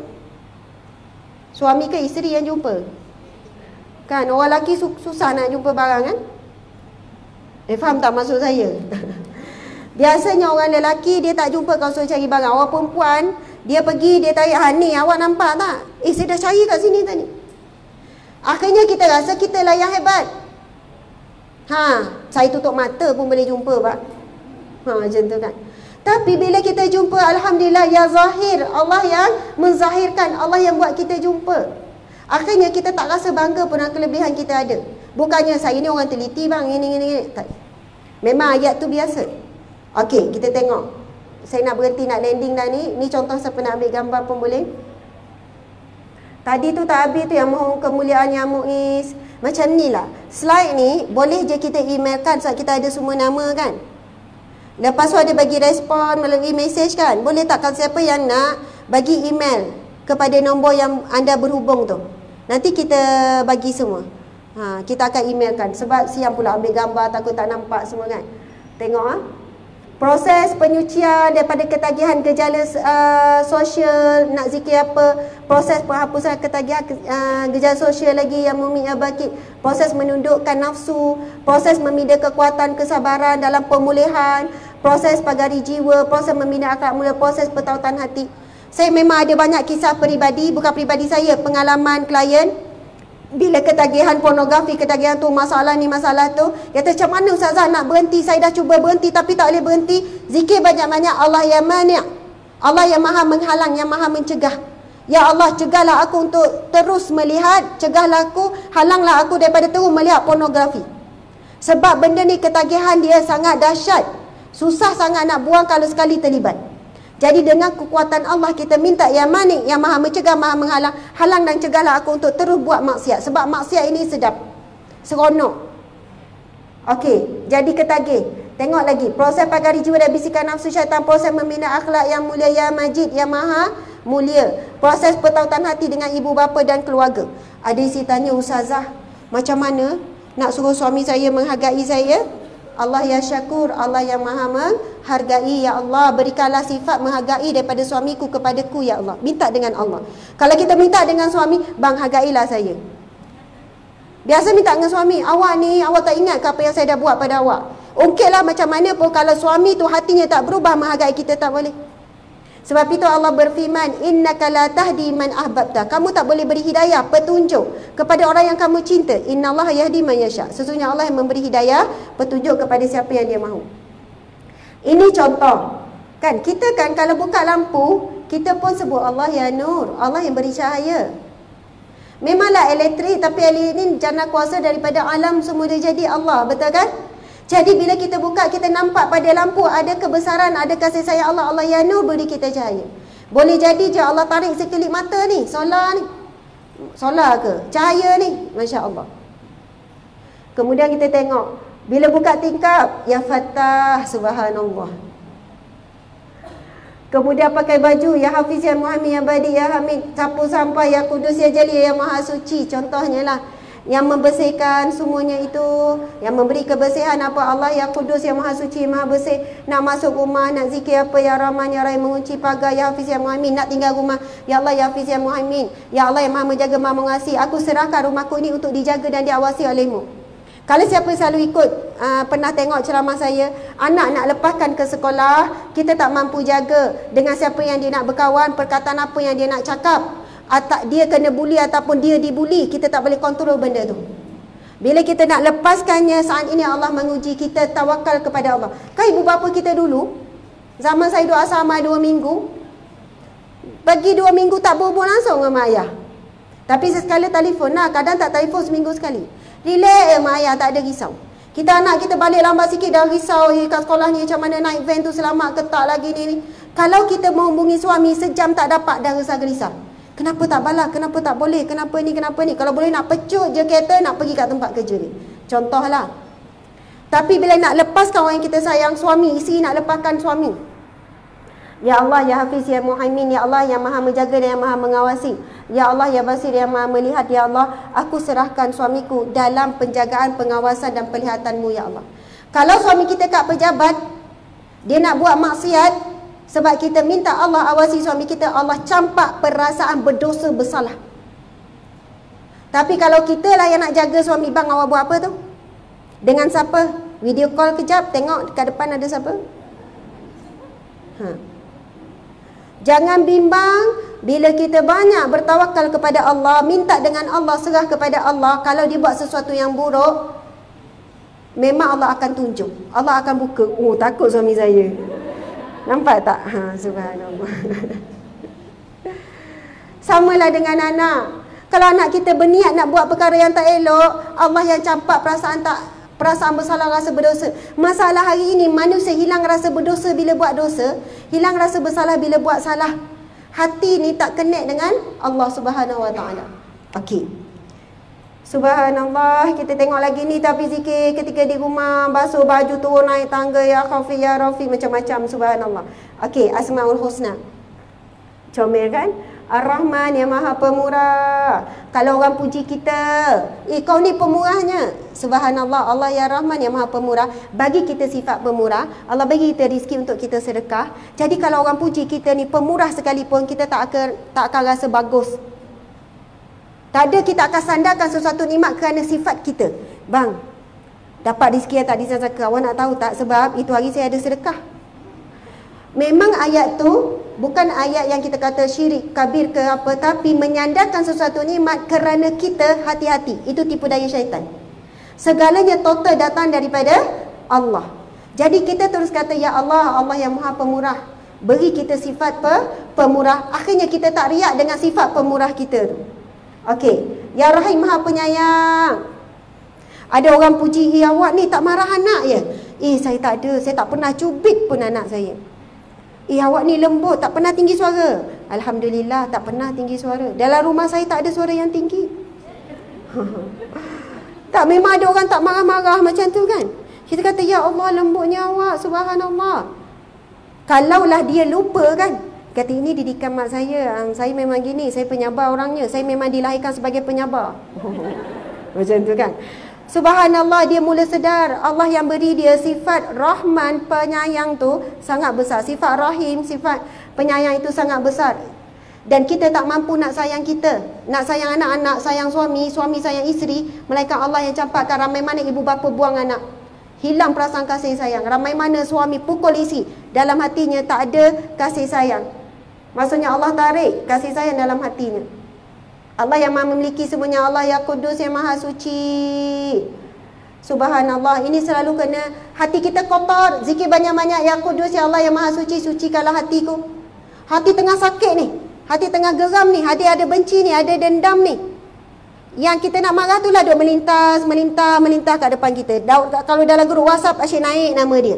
Suami ke isteri yang jumpa? Kan orang lelaki susah nak jumpa barang kan. Eh faham tak maksud saya? Biasanya orang lelaki dia tak jumpa kalau suruh cari barang. Orang perempuan dia pergi, dia tarik, ha ni awak nampak tak? Eh saya dah cari kat sini tadi. Akhirnya kita rasa kita lah yang hebat. Ha, saya tutup mata pun boleh jumpa pak. Ha, macam tu kan. Tapi bila kita jumpa, alhamdulillah, ya zahir, Allah yang menzahirkan, Allah yang buat kita jumpa. Akhirnya kita tak rasa bangga pun dengan kelebihan kita ada. Bukannya saya ni orang teliti bang, ini ini ini. Tak. Memang ayat tu biasa. Okey, kita tengok. Saya nak berhenti nak landing dah ni. Ni contoh siapa nak ambil gambar pun boleh. Tadi tu tak habis tu yang mohon kemuliaan yang Muiz. Macam ni lah. Slide ni boleh je kita emailkan sebab kita ada semua nama kan. Lepas tu ada bagi respon melalui mesej kan. Boleh tak kalau siapa yang nak bagi email kepada nombor yang anda berhubung tu. Nanti kita bagi semua. Ha, kita akan emailkan. Sebab siang pula ambil gambar takut tak nampak semua kan. Tengok ah. Ha? Proses penyucian daripada ketagihan gejala uh, sosial, nak zikir apa, proses penghapusan ketagihan uh, gejala sosial lagi yang mumi abakit, proses menundukkan nafsu, proses meminda kekuatan kesabaran dalam pemulihan, proses pagari jiwa, proses membina akhlak mulia, proses petautan hati. Saya memang ada banyak kisah peribadi, bukan peribadi saya, pengalaman klien. Bila ketagihan pornografi, ketagihan tu masalah ni masalah tu, kata macam mana Ustazah nak berhenti, saya dah cuba berhenti tapi tak boleh berhenti. Zikir banyak-banyak, Allah yang mani', Allah yang maha menghalang, yang maha mencegah. Ya Allah, cegahlah aku untuk terus melihat, cegahlah aku, halanglah aku daripada terus melihat pornografi. Sebab benda ni ketagihan dia sangat dahsyat, susah sangat nak buang kalau sekali terlibat. Jadi dengan kekuatan Allah kita minta yang manik, yang maha mencegah, maha menghalang, halang dan cegahlah aku untuk terus buat maksiat. Sebab maksiat ini sedap, seronok. Okey, jadi ketagih. Tengok lagi, proses pagari jiwa dan bisikan nafsu syaitan, proses membina akhlak yang mulia, yang majid, yang maha mulia, proses petautan hati dengan ibu bapa dan keluarga. Ada isi tanya, Ustazah, macam mana nak suruh suami saya menghargai saya? Allah ya syakur, Allah yang maha menghargai. Ya Allah, berikanlah sifat menghargai daripada suamiku kepadaku ya Allah. Minta dengan Allah. Kalau kita minta dengan suami, bang hargailah saya. Biasa minta dengan suami, awak ni, awak tak ingat ke apa yang saya dah buat pada awak? Ungkitlah macam mana pun kalau suami tu hatinya tak berubah, menghargai kita tak boleh. Sebab itu Allah berfirman, innaka la tahdi man ahbabta. Kamu tak boleh beri hidayah, petunjuk kepada orang yang kamu cinta. Innallaha yahdi man yasha. Sesungguhnya Allah yang memberi hidayah, petunjuk kepada siapa yang dia mahu. Ini contoh. Kan kita kan kalau buka lampu, kita pun sebut Allah ya nur, Allah yang beri cahaya. Memanglah elektrik, tapi ini jana kuasa daripada alam semua dia jadi Allah, betul kan? Jadi bila kita buka, kita nampak pada lampu ada kebesaran, ada kasih sayang Allah. Allah ya nur beri kita cahaya. Boleh jadi je Allah tarik sekelip mata ni, solar ni. Solar ke? Cahaya ni. Masya Allah. Kemudian kita tengok, bila buka tingkap, ya Fattah, subhanallah. Kemudian pakai baju, ya Hafiz, ya Muhammad, ya Badi, ya Hamid, sapu sampah, ya Kudus, ya Jali, ya Maha Suci. Contohnya lah, yang membersihkan semuanya itu, yang memberi kebersihan apa? Allah ya Kudus, ya Maha Suci, Maha Bersih. Nak masuk rumah, nak zikir apa? Ya Rahman, ya Rahim, mengunci pagar, ya Hafiz, ya Muhammad. Nak tinggal rumah, ya Allah, ya Hafiz, ya Muhammad. Ya Allah yang Maha menjaga, Maha mengasihi. Aku serahkan rumahku ini untuk dijaga dan diawasi olehmu. Kalau siapa selalu ikut, uh, pernah tengok ceramah saya, anak nak lepaskan ke sekolah, kita tak mampu jaga dengan siapa yang dia nak berkawan, perkataan apa yang dia nak cakap. Atau dia kena buli ataupun dia dibuli, kita tak boleh kontrol benda tu. Bila kita nak lepaskannya, saat ini Allah menguji kita, tawakal kepada Allah. Kan ibu bapa kita dulu, zaman saya duduk asrama dua minggu, bagi dua minggu tak berhubung langsung dengan mak ayah. Tapi sesekali telefon lah, kadang tak telefon seminggu sekali. Relax eh mak ayah, tak ada risau. Kita anak kita balik lambat sikit dah risau, eh, kat sekolah ni macam mana naik van tu selamat ke tak lagi ni, ni. Kalau kita menghubungi suami sejam tak dapat, dah risau-risau. Kenapa tak balas? Kenapa tak boleh? Kenapa ni? Kenapa ni? Kalau boleh nak pecut je kereta, nak pergi kat tempat kerja ni. Contohlah. Tapi bila nak lepaskan orang yang kita sayang, suami, isteri nak lepaskan suami. Ya Allah, ya Hafiz, ya Muhaimin, ya Allah yang maha menjaga dan yang maha mengawasi. Ya Allah, ya Basir, yang maha melihat. Ya Allah, aku serahkan suamiku dalam penjagaan, pengawasan dan pelihatanmu, ya Allah. Kalau suami kita kat pejabat, dia nak buat maksiat, sebab kita minta Allah awasi suami kita, Allah campak perasaan berdosa bersalah. Tapi kalau kita lah yang nak jaga suami, bang awak buat apa tu? Dengan siapa? Video call kejap, tengok dekat depan ada siapa? Ha. Jangan bimbang bila kita banyak bertawakal kepada Allah, minta dengan Allah, serah kepada Allah. Kalau dia buat sesuatu yang buruk, memang Allah akan tunjuk. Allah akan buka. Oh, takut suami saya. Nampak tak? Ha, subhanallah. Samalah dengan anak. Kalau anak kita berniat nak buat perkara yang tak elok, Allah yang campak perasaan tak perasaan bersalah, rasa berdosa. Masalah hari ini, manusia hilang rasa berdosa bila buat dosa, hilang rasa bersalah bila buat salah. Hati ni tak connect dengan Allah Subhanahu Wa Taala. Okey. Subhanallah, kita tengok lagi ni tapi zikir ketika di rumah, basuh baju, turun naik tangga, ya khafi ya rafi, macam-macam. Subhanallah. Okey, Asmaul Husna. Comel kan? Ar-Rahman yang Maha Pemurah. Kalau orang puji kita, eh kau ni pemurahnya. Subhanallah, Allah ya Rahman yang Maha Pemurah. Bagi kita sifat pemurah. Allah bagi kita rezeki untuk kita sedekah. Jadi kalau orang puji kita ni pemurah sekalipun, kita tak akan tak akan rasa bagus. Tak ada, kita akan sandarkan sesuatu nikmat kerana sifat kita. Bang, dapat rezeki yang tak disangka. Awak nak tahu tak sebab itu hari saya ada sedekah. Memang ayat tu bukan ayat yang kita kata syirik kabir ke apa, tapi menyandarkan sesuatu nikmat kerana kita hati-hati. Itu tipu daya syaitan. Segalanya total datang daripada Allah. Jadi kita terus kata ya Allah, Allah yang Maha Pemurah, beri kita sifat pe, pemurah. Akhirnya kita tak riak dengan sifat pemurah kita tu. Okey, ya Rahim Maha Penyayang. Ada orang puji, eh awak ni tak marah anak ya? Eh saya tak ada, saya tak pernah cubit pun anak saya. Eh awak ni lembut, tak pernah tinggi suara. Alhamdulillah, tak pernah tinggi suara. Dalam rumah saya tak ada suara yang tinggi. Tak, memang ada orang tak marah-marah macam tu kan. Kita kata ya Allah lembutnya awak, subhanallah. Kalaulah dia lupa kan, kata ini didikan mak saya, saya memang gini, saya penyabar orangnya, saya memang dilahirkan sebagai penyabar. Macam tu kan. Subhanallah, dia mula sedar Allah yang beri dia sifat Rahman, penyayang tu sangat besar. Sifat Rahim, sifat penyayang itu sangat besar. Dan kita tak mampu nak sayang kita, nak sayang anak-anak, sayang suami, suami sayang isteri. Melainkan Allah yang campakkan. Ramai mana ibu bapa buang anak, hilang perasaan kasih sayang. Ramai mana suami pukul isteri, dalam hatinya tak ada kasih sayang. Maksudnya Allah tarik kasih sayang dalam hatinya. Allah yang maha memiliki semuanya, Allah yang kudus, yang maha suci. Subhanallah, ini selalu kena hati kita kotor. Zikir banyak-banyak, ya kudus, ya Allah yang maha suci, sucikanlah hatiku. Hati tengah sakit ni, hati tengah geram ni, hati ada benci ni, ada dendam ni. Yang kita nak marah tu lah duk melintas, melintas, melintas kat depan kita. Kalau dalam grup WhatsApp asyik naik nama dia.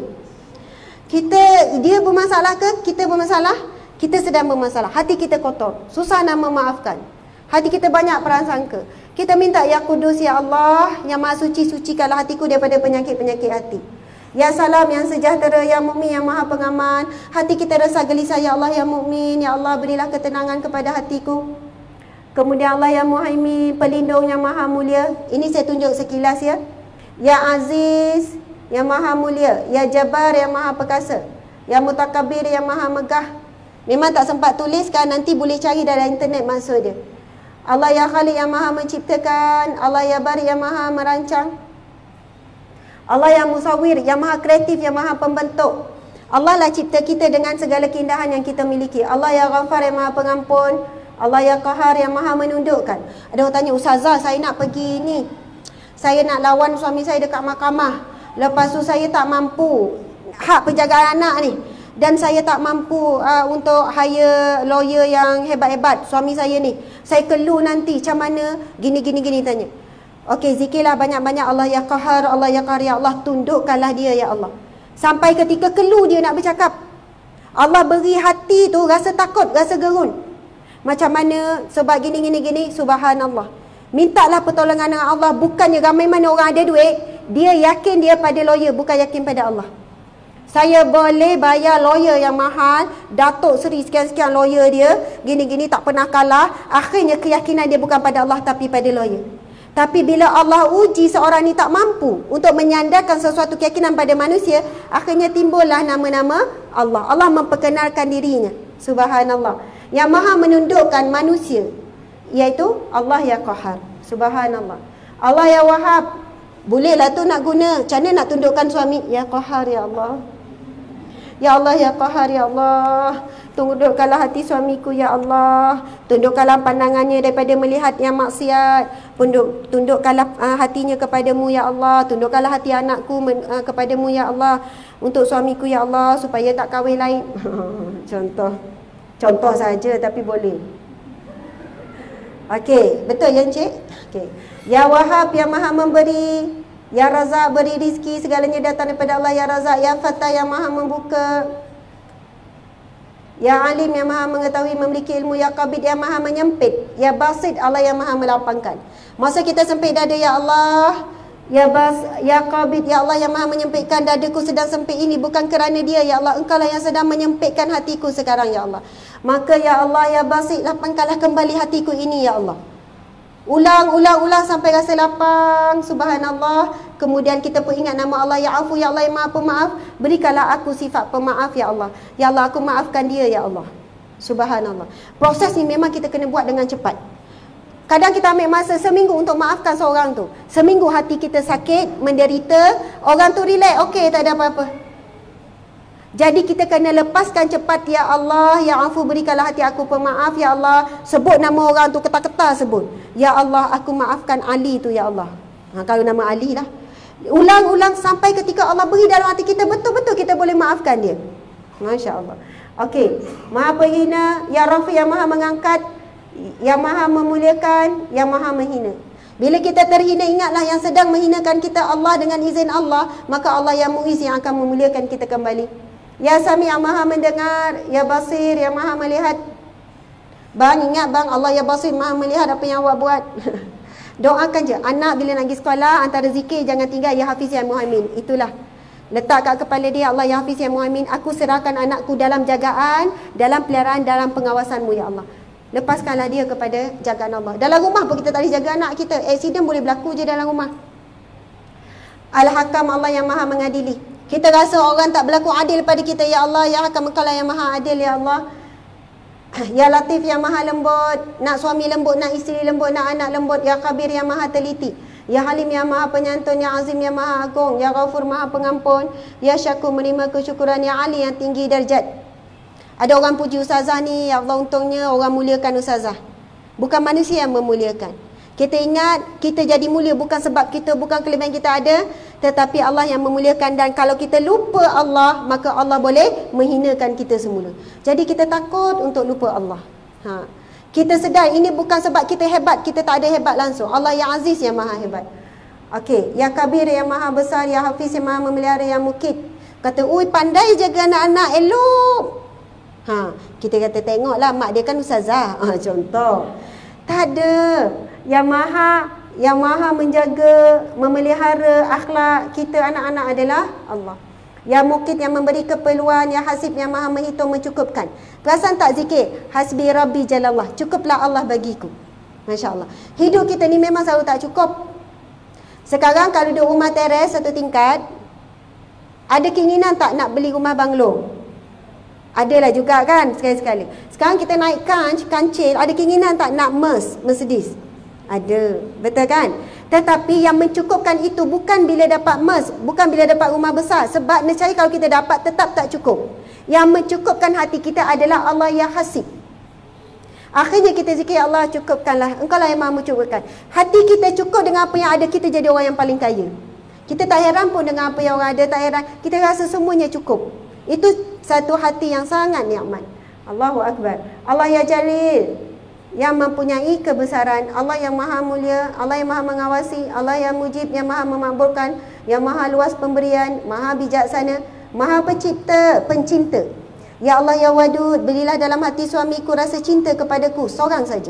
Kita, dia bermasalah ke? Kita bermasalah? Kita sedang bermasalah. Hati kita kotor, susah nak memaafkan. Hati kita banyak prasangka. Kita minta ya kudus, ya Allah yang maha suci, sucikanlah hatiku daripada penyakit-penyakit hati. Ya salam, yang sejahtera, yang mukmin, yang maha pengaman. Hati kita rasa gelisah, ya Allah yang mukmin, ya Allah berilah ketenangan kepada hatiku. Kemudian Allah yang muhaimin, pelindung yang maha mulia. Ini saya tunjuk sekilas ya. Ya Aziz, yang maha mulia. Ya Jabbar, yang maha perkasa. Ya Mutakabir, yang maha megah. Memang tak sempat tuliskan, nanti boleh cari dalam internet maksud dia. Allah ya Khaliq, yang maha menciptakan. Allah ya Bari, yang maha merancang. Allah yang Musawwir, yang maha kreatif, yang maha pembentuk. Allah lah cipta kita dengan segala keindahan yang kita miliki. Allah ya Ghafar, yang maha pengampun. Allah ya Qahar, yang maha menundukkan. Ada orang tanya, Ustazah saya nak pergi ni, saya nak lawan suami saya dekat mahkamah, lepas tu saya tak mampu hak penjagaan anak ni, dan saya tak mampu uh, untuk hire lawyer yang hebat-hebat suami saya ni. Saya kelu nanti macam mana? Gini gini gini tanya. Okey, zikirlah banyak-banyak Allah ya Qahar, Allah ya Qahar, ya Allah tundukkanlah dia ya Allah. Sampai ketika kelu dia nak bercakap, Allah beri hati tu rasa takut, rasa gerun. Macam mana? Sebab gini gini gini, subhanallah. Mintalah pertolongan dengan Allah. Bukannya ramai mana orang ada duit, dia yakin dia pada lawyer, bukan yakin pada Allah. Saya boleh bayar lawyer yang mahal, Datuk Seri sekian-sekian lawyer dia, gini-gini tak pernah kalah. Akhirnya keyakinan dia bukan pada Allah tapi pada lawyer. Tapi bila Allah uji seorang ni tak mampu untuk menyandarkan sesuatu keyakinan pada manusia, akhirnya timbullah nama-nama Allah. Allah memperkenalkan dirinya, subhanallah, yang maha menundukkan manusia, iaitu Allah ya Qahar, subhanallah. Allah ya Wahab, bolehlah tu nak guna. Macam mana nak tundukkan suami? Ya Qahar ya Allah, ya Allah ya Qahar ya Allah. Tundukkanlah hati suamiku ya Allah. Tundukkanlah pandangannya daripada melihat yang maksiat. Tunduk, tundukkanlah uh, hatinya kepadamu ya Allah. Tundukkanlah hati anakku men, uh, kepadamu ya Allah. Untuk suamiku ya Allah, supaya tak kahwin lain. Contoh. Contoh saja tapi boleh. Okey, betul ya Encik? Okey. Ya Wahab yang Maha memberi, Ya Razak beri rizki, segalanya datang daripada Allah. Ya Razak, Ya Fatah yang Maha membuka, Ya Alim yang Maha mengetahui, memiliki ilmu, Ya Qabid yang Maha menyempit, Ya Basid Allah yang Maha melapangkan. Masa kita sempit dada ya Allah, Ya Bas, Ya Qabid ya Allah yang Maha menyempitkan dadaku sedang sempit ini bukan kerana dia ya Allah, Engkau lah yang sedang menyempitkan hatiku sekarang ya Allah. Maka ya Allah, Ya Basid lapangkanlah kembali hatiku ini ya Allah. Ulang, ulang, ulang sampai rasa lapang. Subhanallah. Kemudian kita pun ingat nama Allah, Ya Afu, Ya Allah yang Maha Pemaaf. Berikanlah aku sifat pemaaf ya Allah. Ya Allah, aku maafkan dia ya Allah. Subhanallah. Proses ni memang kita kena buat dengan cepat. Kadang kita ambil masa seminggu untuk maafkan seorang tu. Seminggu hati kita sakit, menderita, orang tu relax, okey, tak ada apa-apa. Jadi kita kena lepaskan cepat. Ya Allah, Ya Afu, berikanlah hati aku pemaaf ya Allah. Sebut nama orang tu, ketar-ketar sebut. Ya Allah, aku maafkan Ali tu ya Allah. Ha, kalau nama Ali lah. Ulang-ulang sampai ketika Allah beri dalam hati kita, betul-betul kita boleh maafkan dia. Masya Allah. Okey, Maha Penghina, Ya Rafi yang Maha mengangkat, yang Maha memuliakan, yang Maha menghina. Bila kita terhina, ingatlah yang sedang menghinakan kita Allah dengan izin Allah, maka Allah yang Muiz yang akan memuliakan kita kembali. Ya Sami yang Maha mendengar, Ya Basir yang Maha melihat. Bang, ingat bang, Allah Ya Basir Maha melihat apa yang awak buat. Doakan je anak bila nak pergi sekolah, antara zikir jangan tinggal Ya Hafiz Ya Muhaimin. Itulah, letak kat kepala dia, Allah Ya Hafiz Ya Muhaimin, aku serahkan anakku dalam jagaan, dalam peliharaan, dalam pengawasanmu ya Allah. Lepaskanlah dia kepada jagaan Allah. Dalam rumah pun kita tak boleh jaga anak kita. Aksiden boleh berlaku je dalam rumah. Al-Hakam Allah yang Maha mengadili. Kita rasa orang tak berlaku adil pada kita, ya Allah, Ya Hakam, Engkau lah yang Maha adil ya Allah. Ya Latif yang Maha lembut, nak suami lembut, nak isteri lembut, nak anak lembut. Ya Khabir yang Maha teliti. Ya Halim yang Maha penyantun. Ya Azim yang Maha agung. Ya Ghafur Maha pengampun. Ya Syakur menerima kesyukuran. Ya Ali yang tinggi darjat. Ada orang puji ustazah ni, ya Allah, untungnya orang muliakan ustazah, bukan manusia yang memuliakan. Kita ingat kita jadi mulia bukan sebab kita, bukan kelebihan kita ada, tetapi Allah yang memuliakan. Dan kalau kita lupa Allah, maka Allah boleh menghinakan kita semula. Jadi kita takut untuk lupa Allah. Ha. Kita sedar ini bukan sebab kita hebat, kita tak ada hebat langsung. Allah yang Aziz yang Maha hebat. Okey, Ya Kabir yang Maha besar, Ya Hafiz yang Maha memelihara, yang Mukit. Kata, ui pandai jaga anak-anak, elok. Ha, kita kata tengoklah mak dia kan ustazah. Ha, contoh. Tak ada. Yang Maha, yang Maha menjaga, memelihara akhlak kita anak-anak adalah Allah. Yang Mukit yang memberi keperluan, Yang Hasib yang Maha menghitung mencukupkan. Perasan tak zikir? Hasbi Rabbi Jalallah. Cukuplah Allah bagiku. Masya Allah. Hidup kita ni memang selalu tak cukup. Sekarang kalau duduk rumah teres satu tingkat, ada keinginan tak nak beli rumah banglo? Adalah juga kan sekali-sekali. Sekarang kita naik kanc, kancil, ada keinginan tak nak Merc, Mercedes? Ada, betul kan? Tetapi yang mencukupkan itu bukan bila dapat Merc, bukan bila dapat rumah besar. Sebab nescaya kalau kita dapat tetap tak cukup. Yang mencukupkan hati kita adalah Allah Ya Hasib. Akhirnya kita zikir, Allah cukupkanlah, Engkau lah yang Maha mencukupkan. Hati kita cukup dengan apa yang ada, kita jadi orang yang paling kaya. Kita tak heran pun dengan apa yang orang ada, tak heran. Kita rasa semuanya cukup. Itu satu hati yang sangat nikmat. Allahu Akbar. Allah Ya Jalil, yang mempunyai kebesaran. Allah yang Maha mulia, Allah yang Maha mengawasi, Allah yang mujib, yang Maha memakbulkan, yang Maha luas pemberian, Maha bijaksana, Maha pencipta, pencinta. Ya Allah Ya Wadud, berilah dalam hati suamiku rasa cinta kepadaku seorang saja.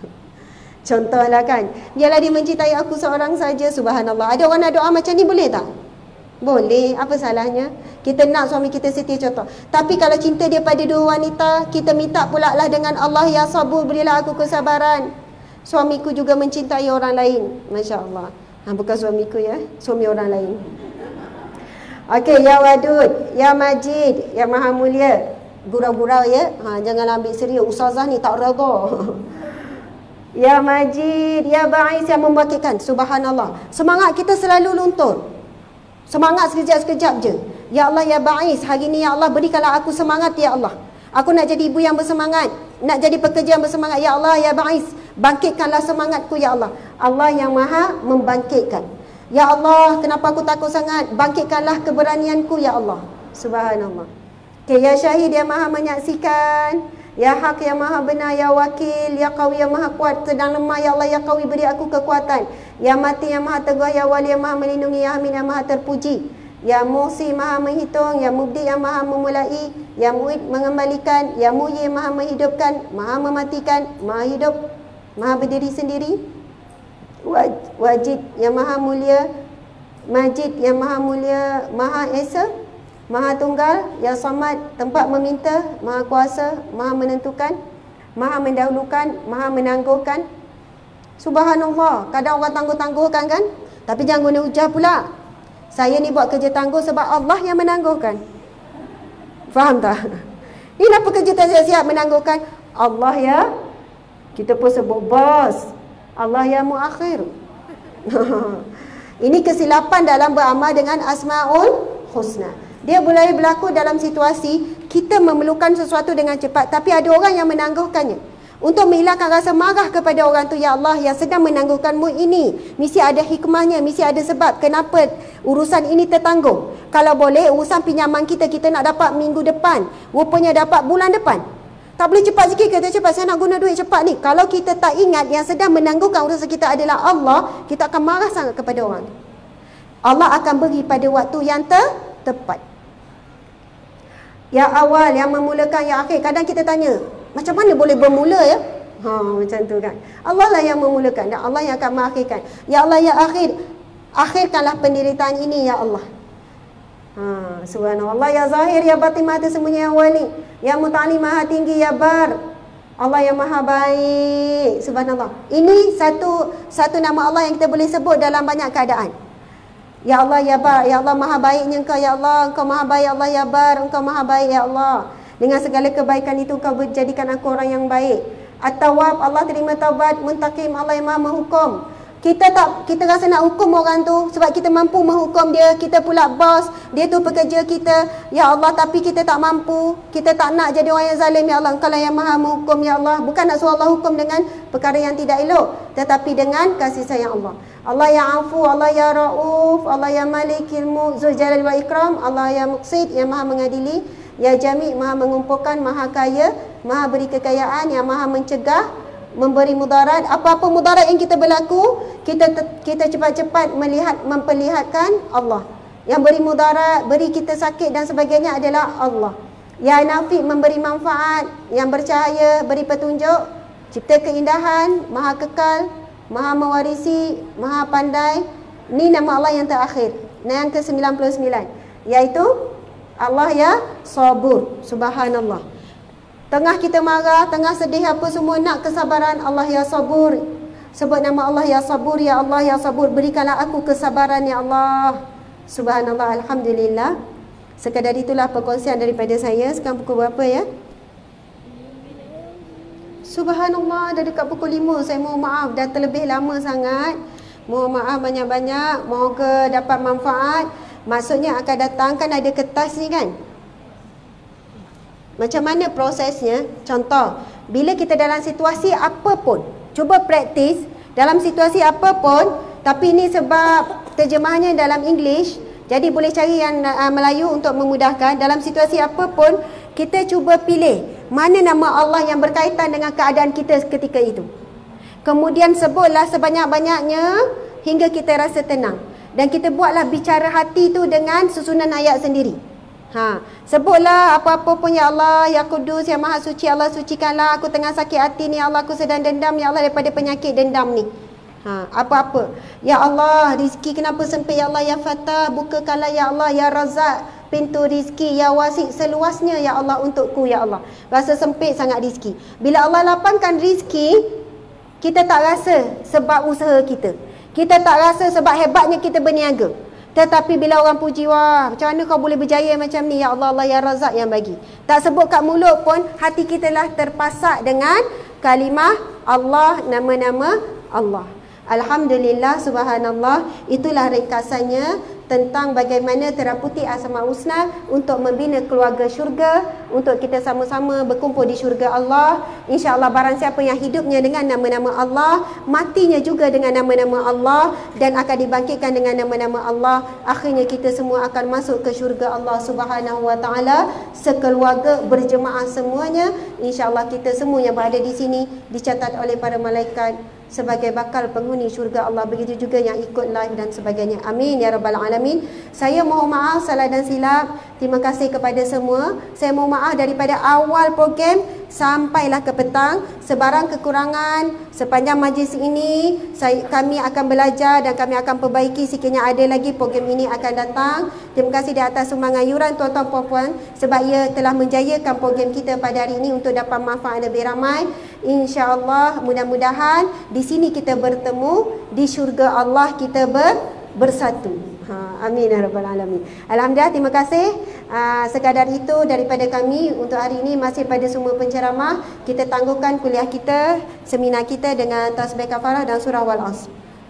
Contohlah kan, biarlah dia mencintai aku seorang saja. Subhanallah. Ada orang nak doa macam ni, boleh tak? Boleh, apa salahnya? Kita nak suami kita setia, contoh. Tapi kalau cinta dia pada dua wanita, kita minta pula lah dengan Allah, Ya Sabur, berilah aku kesabaran. Suamiku juga mencintai orang lain. Masya Allah. Ha, bukan suamiku ya, suami orang lain. Okey, Ya Wadud, Ya Majid, Ya Maha Mulia. Gurau-gurau ya, ha, jangan ambil serius. Ustazah ni tak reda. Ya Majid, Ya Ba'is, yang membangkitkan. Subhanallah. Semangat kita selalu luntur. Semangat sekejap-sekejap je. Ya Allah Ya Ba'is, hari ni Ya Allah berikanlah aku semangat Ya Allah. Aku nak jadi ibu yang bersemangat, nak jadi pekerja yang bersemangat. Ya Allah, ya Ba'is, bangkitkanlah semangatku ya Allah. Allah yang maha membangkitkan. Ya Allah, kenapa aku takut sangat? Bangkitkanlah keberanianku ya Allah. Subhanallah. Okay, ya Syahid yang maha menyaksikan, ya Hak yang maha benar, ya Wakil, ya Qawi yang maha kuat, sedang lemah ya Allah, ya Qawi beri aku kekuatan. Ya Mati yang maha teguh, ya Wali yang maha melindungi, ya Hamid yang maha terpuji. Ya Musi maha menghitung, ya Mubdi yang maha memulai, ya Mu'id mengembalikan, ya Muhyi yang maha menghidupkan, maha mematikan, maha hidup, maha berdiri sendiri. Wajid yang maha mulia, Majid yang maha mulia, maha esa, maha tunggal, ya Samad tempat meminta, maha kuasa, maha menentukan, maha mendahulukan, maha menangguhkan. Subhanallah, kadang orang tangguh-tangguhkan kan, tapi jangan guna hujah pula. Saya ni buat kerja tangguh sebab Allah yang menangguhkan. Faham tak? Ini kenapa kerja tak siap-siap menangguhkan? Allah ya, kita pun sebut bos, Allah yang muakhir. Ini kesilapan dalam beramal dengan Asmaul Husna. Dia boleh berlaku dalam situasi kita memerlukan sesuatu dengan cepat, tapi ada orang yang menangguhkannya. Untuk menghilangkan rasa marah kepada orang tu, ya Allah yang sedang menangguhkanmu ini, mesti ada hikmahnya, mesti ada sebab kenapa urusan ini tertangguh. Kalau boleh urusan pinjaman kita, kita nak dapat minggu depan, rupanya dapat bulan depan. Tak boleh cepat sikit, kata cepat, saya nak guna duit cepat ni. Kalau kita tak ingat yang sedang menangguhkan urusan kita adalah Allah, kita akan marah sangat kepada orang. Allah akan beri pada waktu yang ter tepat. Yang awal, yang memulakan, yang akhir. Kadang kita tanya, macam mana boleh bermula ya? Ha, macam tu kan. Allah lah yang memulakan dan Allah yang akan mengakhirkan. Ya Allah ya akhir, akhirkanlah penderitaan ini ya Allah. Ha, subhanallah. Ya zahir, ya batin, maha tersembunyi, ya wali, ya muta'ali, maha tinggi, ya bar, Allah yang maha baik. Subhanallah. Ini satu satu nama Allah yang kita boleh sebut dalam banyak keadaan. Ya Allah ya bar, ya Allah maha baiknya engkau ya Allah, engkau maha baik Allah ya bar, engkau maha baik ya Allah. Dengan segala kebaikan itu kau menjadikan aku orang yang baik. At-Tawwab, Allah terima taubat. Muntaqim, Allah yang maha menghukum. Kita tak kita rasa nak hukum orang tu sebab kita mampu menghukum dia. Kita pula bos, dia tu pekerja kita. Ya Allah, tapi kita tak mampu. Kita tak nak jadi orang yang zalim ya Allah. Engkau lah yang maha menghukum ya Allah. Bukan nak suruh Allah hukum dengan perkara yang tidak elok, tetapi dengan kasih sayang Allah. Allah yang afu, Allah yang rauf, Allah yang malikil mulk, zul jalal wal ikram, Allah yang muqsid, yang maha mengadili. Ya Jami', maha mengumpulkan, maha kaya, maha beri kekayaan, yang maha mencegah, memberi mudarat. Apa-apa mudarat yang kita berlaku, kita kita cepat-cepat melihat, memperlihatkan Allah. Yang beri mudarat, beri kita sakit dan sebagainya adalah Allah. Ya Nafi', memberi manfaat, yang bercahaya, beri petunjuk, cipta keindahan, maha kekal, maha mewarisi, maha pandai. Ini nama Allah yang terakhir, yang ke sembilan puluh sembilan, iaitu Allah ya sabur. Subhanallah. Tengah kita marah, tengah sedih apa semua, nak kesabaran, Allah ya sabur. Sebut nama Allah ya sabur, ya Allah ya sabur, berikanlah aku kesabaran ya Allah. Subhanallah, alhamdulillah. Sekadar itulah perkongsian daripada saya. Sekarang pukul berapa ya? Subhanallah, dah dekat pukul lima. Saya mohon maaf, dah terlebih lama sangat. Mohon maaf banyak-banyak. Moga dapat manfaat. Maksudnya akan datang, kan ada kertas ni kan. Macam mana prosesnya? Contoh, bila kita dalam situasi apa pun, cuba praktis dalam situasi apa pun. Tapi ini sebab terjemahannya dalam English, jadi boleh cari yang uh, Melayu untuk memudahkan. Dalam situasi apa pun, kita cuba pilih mana nama Allah yang berkaitan dengan keadaan kita ketika itu. Kemudian sebutlah sebanyak-banyaknya hingga kita rasa tenang. Dan kita buatlah bicara hati tu dengan susunan ayat sendiri. Ha, sebutlah apa-apa pun, ya Allah, ya Kudus, ya Maha Suci, Allah sucikanlah aku tengah sakit hati ni, Allah aku sedang dendam ya Allah daripada penyakit dendam ni. Ha, apa-apa. Ya Allah, rizki kenapa sempit ya Allah, ya Fatah, bukakanlah ya Allah, ya Razak, pintu rizki, ya Wasi' seluasnya ya Allah untukku ya Allah. Rasa sempit sangat rizki. Bila Allah lapangkan rizki, kita tak rasa sebab usaha kita. Kita tak rasa sebab hebatnya kita berniaga. Tetapi bila orang puji, wah, macam mana kau boleh berjaya macam ni, ya Allah, Allah ya Razak yang bagi. Tak sebut kat mulut pun, hati kita lah terpasak dengan kalimah Allah, nama-nama Allah. Alhamdulillah, subhanallah. Itulah ringkasannya tentang bagaimana teraputi Asmaul Husna untuk membina keluarga syurga, untuk kita sama-sama berkumpul di syurga Allah. InsyaAllah barang siapa yang hidupnya dengan nama-nama Allah, matinya juga dengan nama-nama Allah, dan akan dibangkitkan dengan nama-nama Allah, akhirnya kita semua akan masuk ke syurga Allah Subhanahu Wa Taala sekeluarga berjemaah semuanya. InsyaAllah kita semua yang berada di sini dicatat oleh para malaikat sebagai bakal penghuni syurga Allah. Begitu juga yang ikut live dan sebagainya. Amin ya rabbal alamin. Saya mohon maaf salah dan silap. Terima kasih kepada semua. Saya mohon maaf daripada awal program sampailah ke petang. Sebarang kekurangan sepanjang majlis ini, saya, kami akan belajar dan kami akan perbaiki. Sekiranya ada lagi program ini akan datang. Terima kasih di atas sumbangan yuran tuan-tuan puan-puan, sebab ia telah menjayakan program kita pada hari ini untuk dapat manfaat lebih ramai. InsyaAllah mudah-mudahan di sini kita bertemu, di syurga Allah kita ber, bersatu. Ha, amin ya rabbal alamin. Alhamdulillah, terima kasih. Uh, sekadar itu daripada kami untuk hari ini. Masih pada semua penceramah, kita tangguhkan kuliah kita, seminar kita dengan tasbih kafarah dan surah Wal-Asr.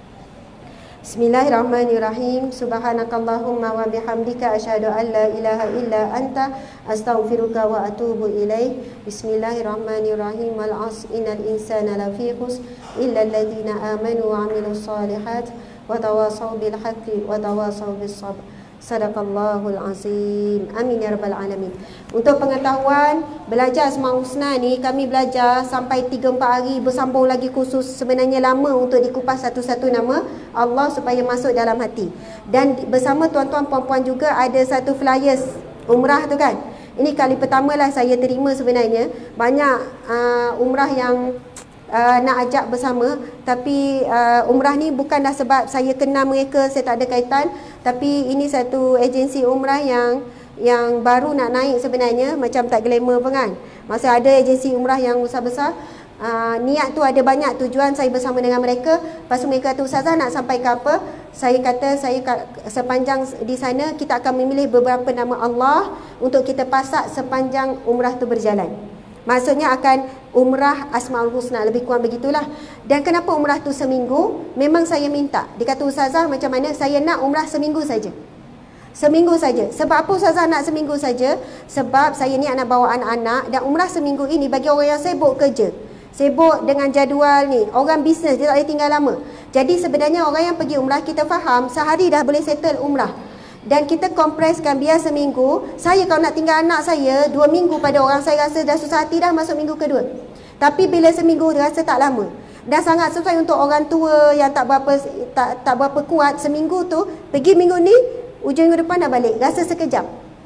Bismillahirrahmanirrahim. Subhanakallahumma wa bihamdika asyhadu an la ilaha illa anta astaghfiruka wa atubu ilaik. Bismillahirrahmanirrahim. Wal 'asr innal insana lafi khusr illa alladziina amanu wa 'amilus shalihat wa tawassaw bil haqqi wa tawassaw bis sabr. Sadaqallahul azim. Amin ya rabbal alamin. Untuk pengetahuan, belajar Asmaul Husna ni kami belajar sampai tiga empat hari, bersambung lagi khusus. Sebenarnya lama untuk dikupas satu-satu nama Allah supaya masuk dalam hati. Dan bersama tuan-tuan puan-puan juga ada satu flyers umrah tu kan. Ini kali pertama lah saya terima sebenarnya. Banyak uh, umrah yang Uh, nak ajak bersama, tapi uh, umrah ni bukanlah sebab saya kenal mereka, saya tak ada kaitan, tapi ini satu agensi umrah yang yang baru nak naik sebenarnya, macam tak glamour pun kan. Masa ada agensi umrah yang besar-besar, uh, niat tu ada banyak tujuan saya bersama dengan mereka. Lepas tu mereka kata, Ustazah nak sampai ke apa? Saya kata, saya sepanjang di sana kita akan memilih beberapa nama Allah untuk kita pasak sepanjang umrah tu berjalan. Maksudnya akan umrah Asmaul Husna, lebih kurang begitulah. Dan kenapa umrah tu seminggu? Memang saya minta. Dia kata, Ustazah macam mana? Saya nak umrah seminggu saja. Seminggu saja. Sebab apa Ustazah nak seminggu saja? Sebab saya ni nak bawa anak-anak, dan umrah seminggu ini bagi orang yang sibuk kerja, sibuk dengan jadual ni, orang bisnes, dia tak boleh tinggal lama. Jadi sebenarnya orang yang pergi umrah, kita faham sehari dah boleh settle umrah. Dan kita kompreskan biar seminggu. Saya kalau nak tinggal anak saya dua minggu pada orang, saya rasa dah susah hati dah masuk minggu kedua. Tapi bila seminggu rasa tak lama. Dan sangat sesuai untuk orang tua yang tak berapa tak, tak berapa kuat. Seminggu tu, pergi minggu ni, ujung minggu depan dah balik. Rasa sekejap.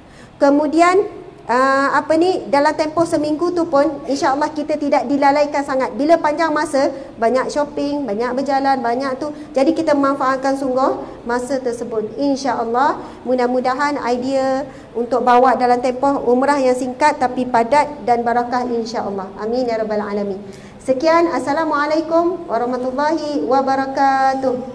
Kemudian Uh, apa ni, dalam tempoh seminggu tu pun insya-Allah kita tidak dilalaikan sangat. Bila panjang masa, banyak shopping, banyak berjalan, banyak tu. Jadi kita memanfaatkan sungguh masa tersebut. Insya-Allah mudah-mudahan idea untuk bawa dalam tempoh umrah yang singkat tapi padat dan barakah insya-Allah. Amin ya rabbal alamin. Sekian, assalamualaikum warahmatullahi wabarakatuh.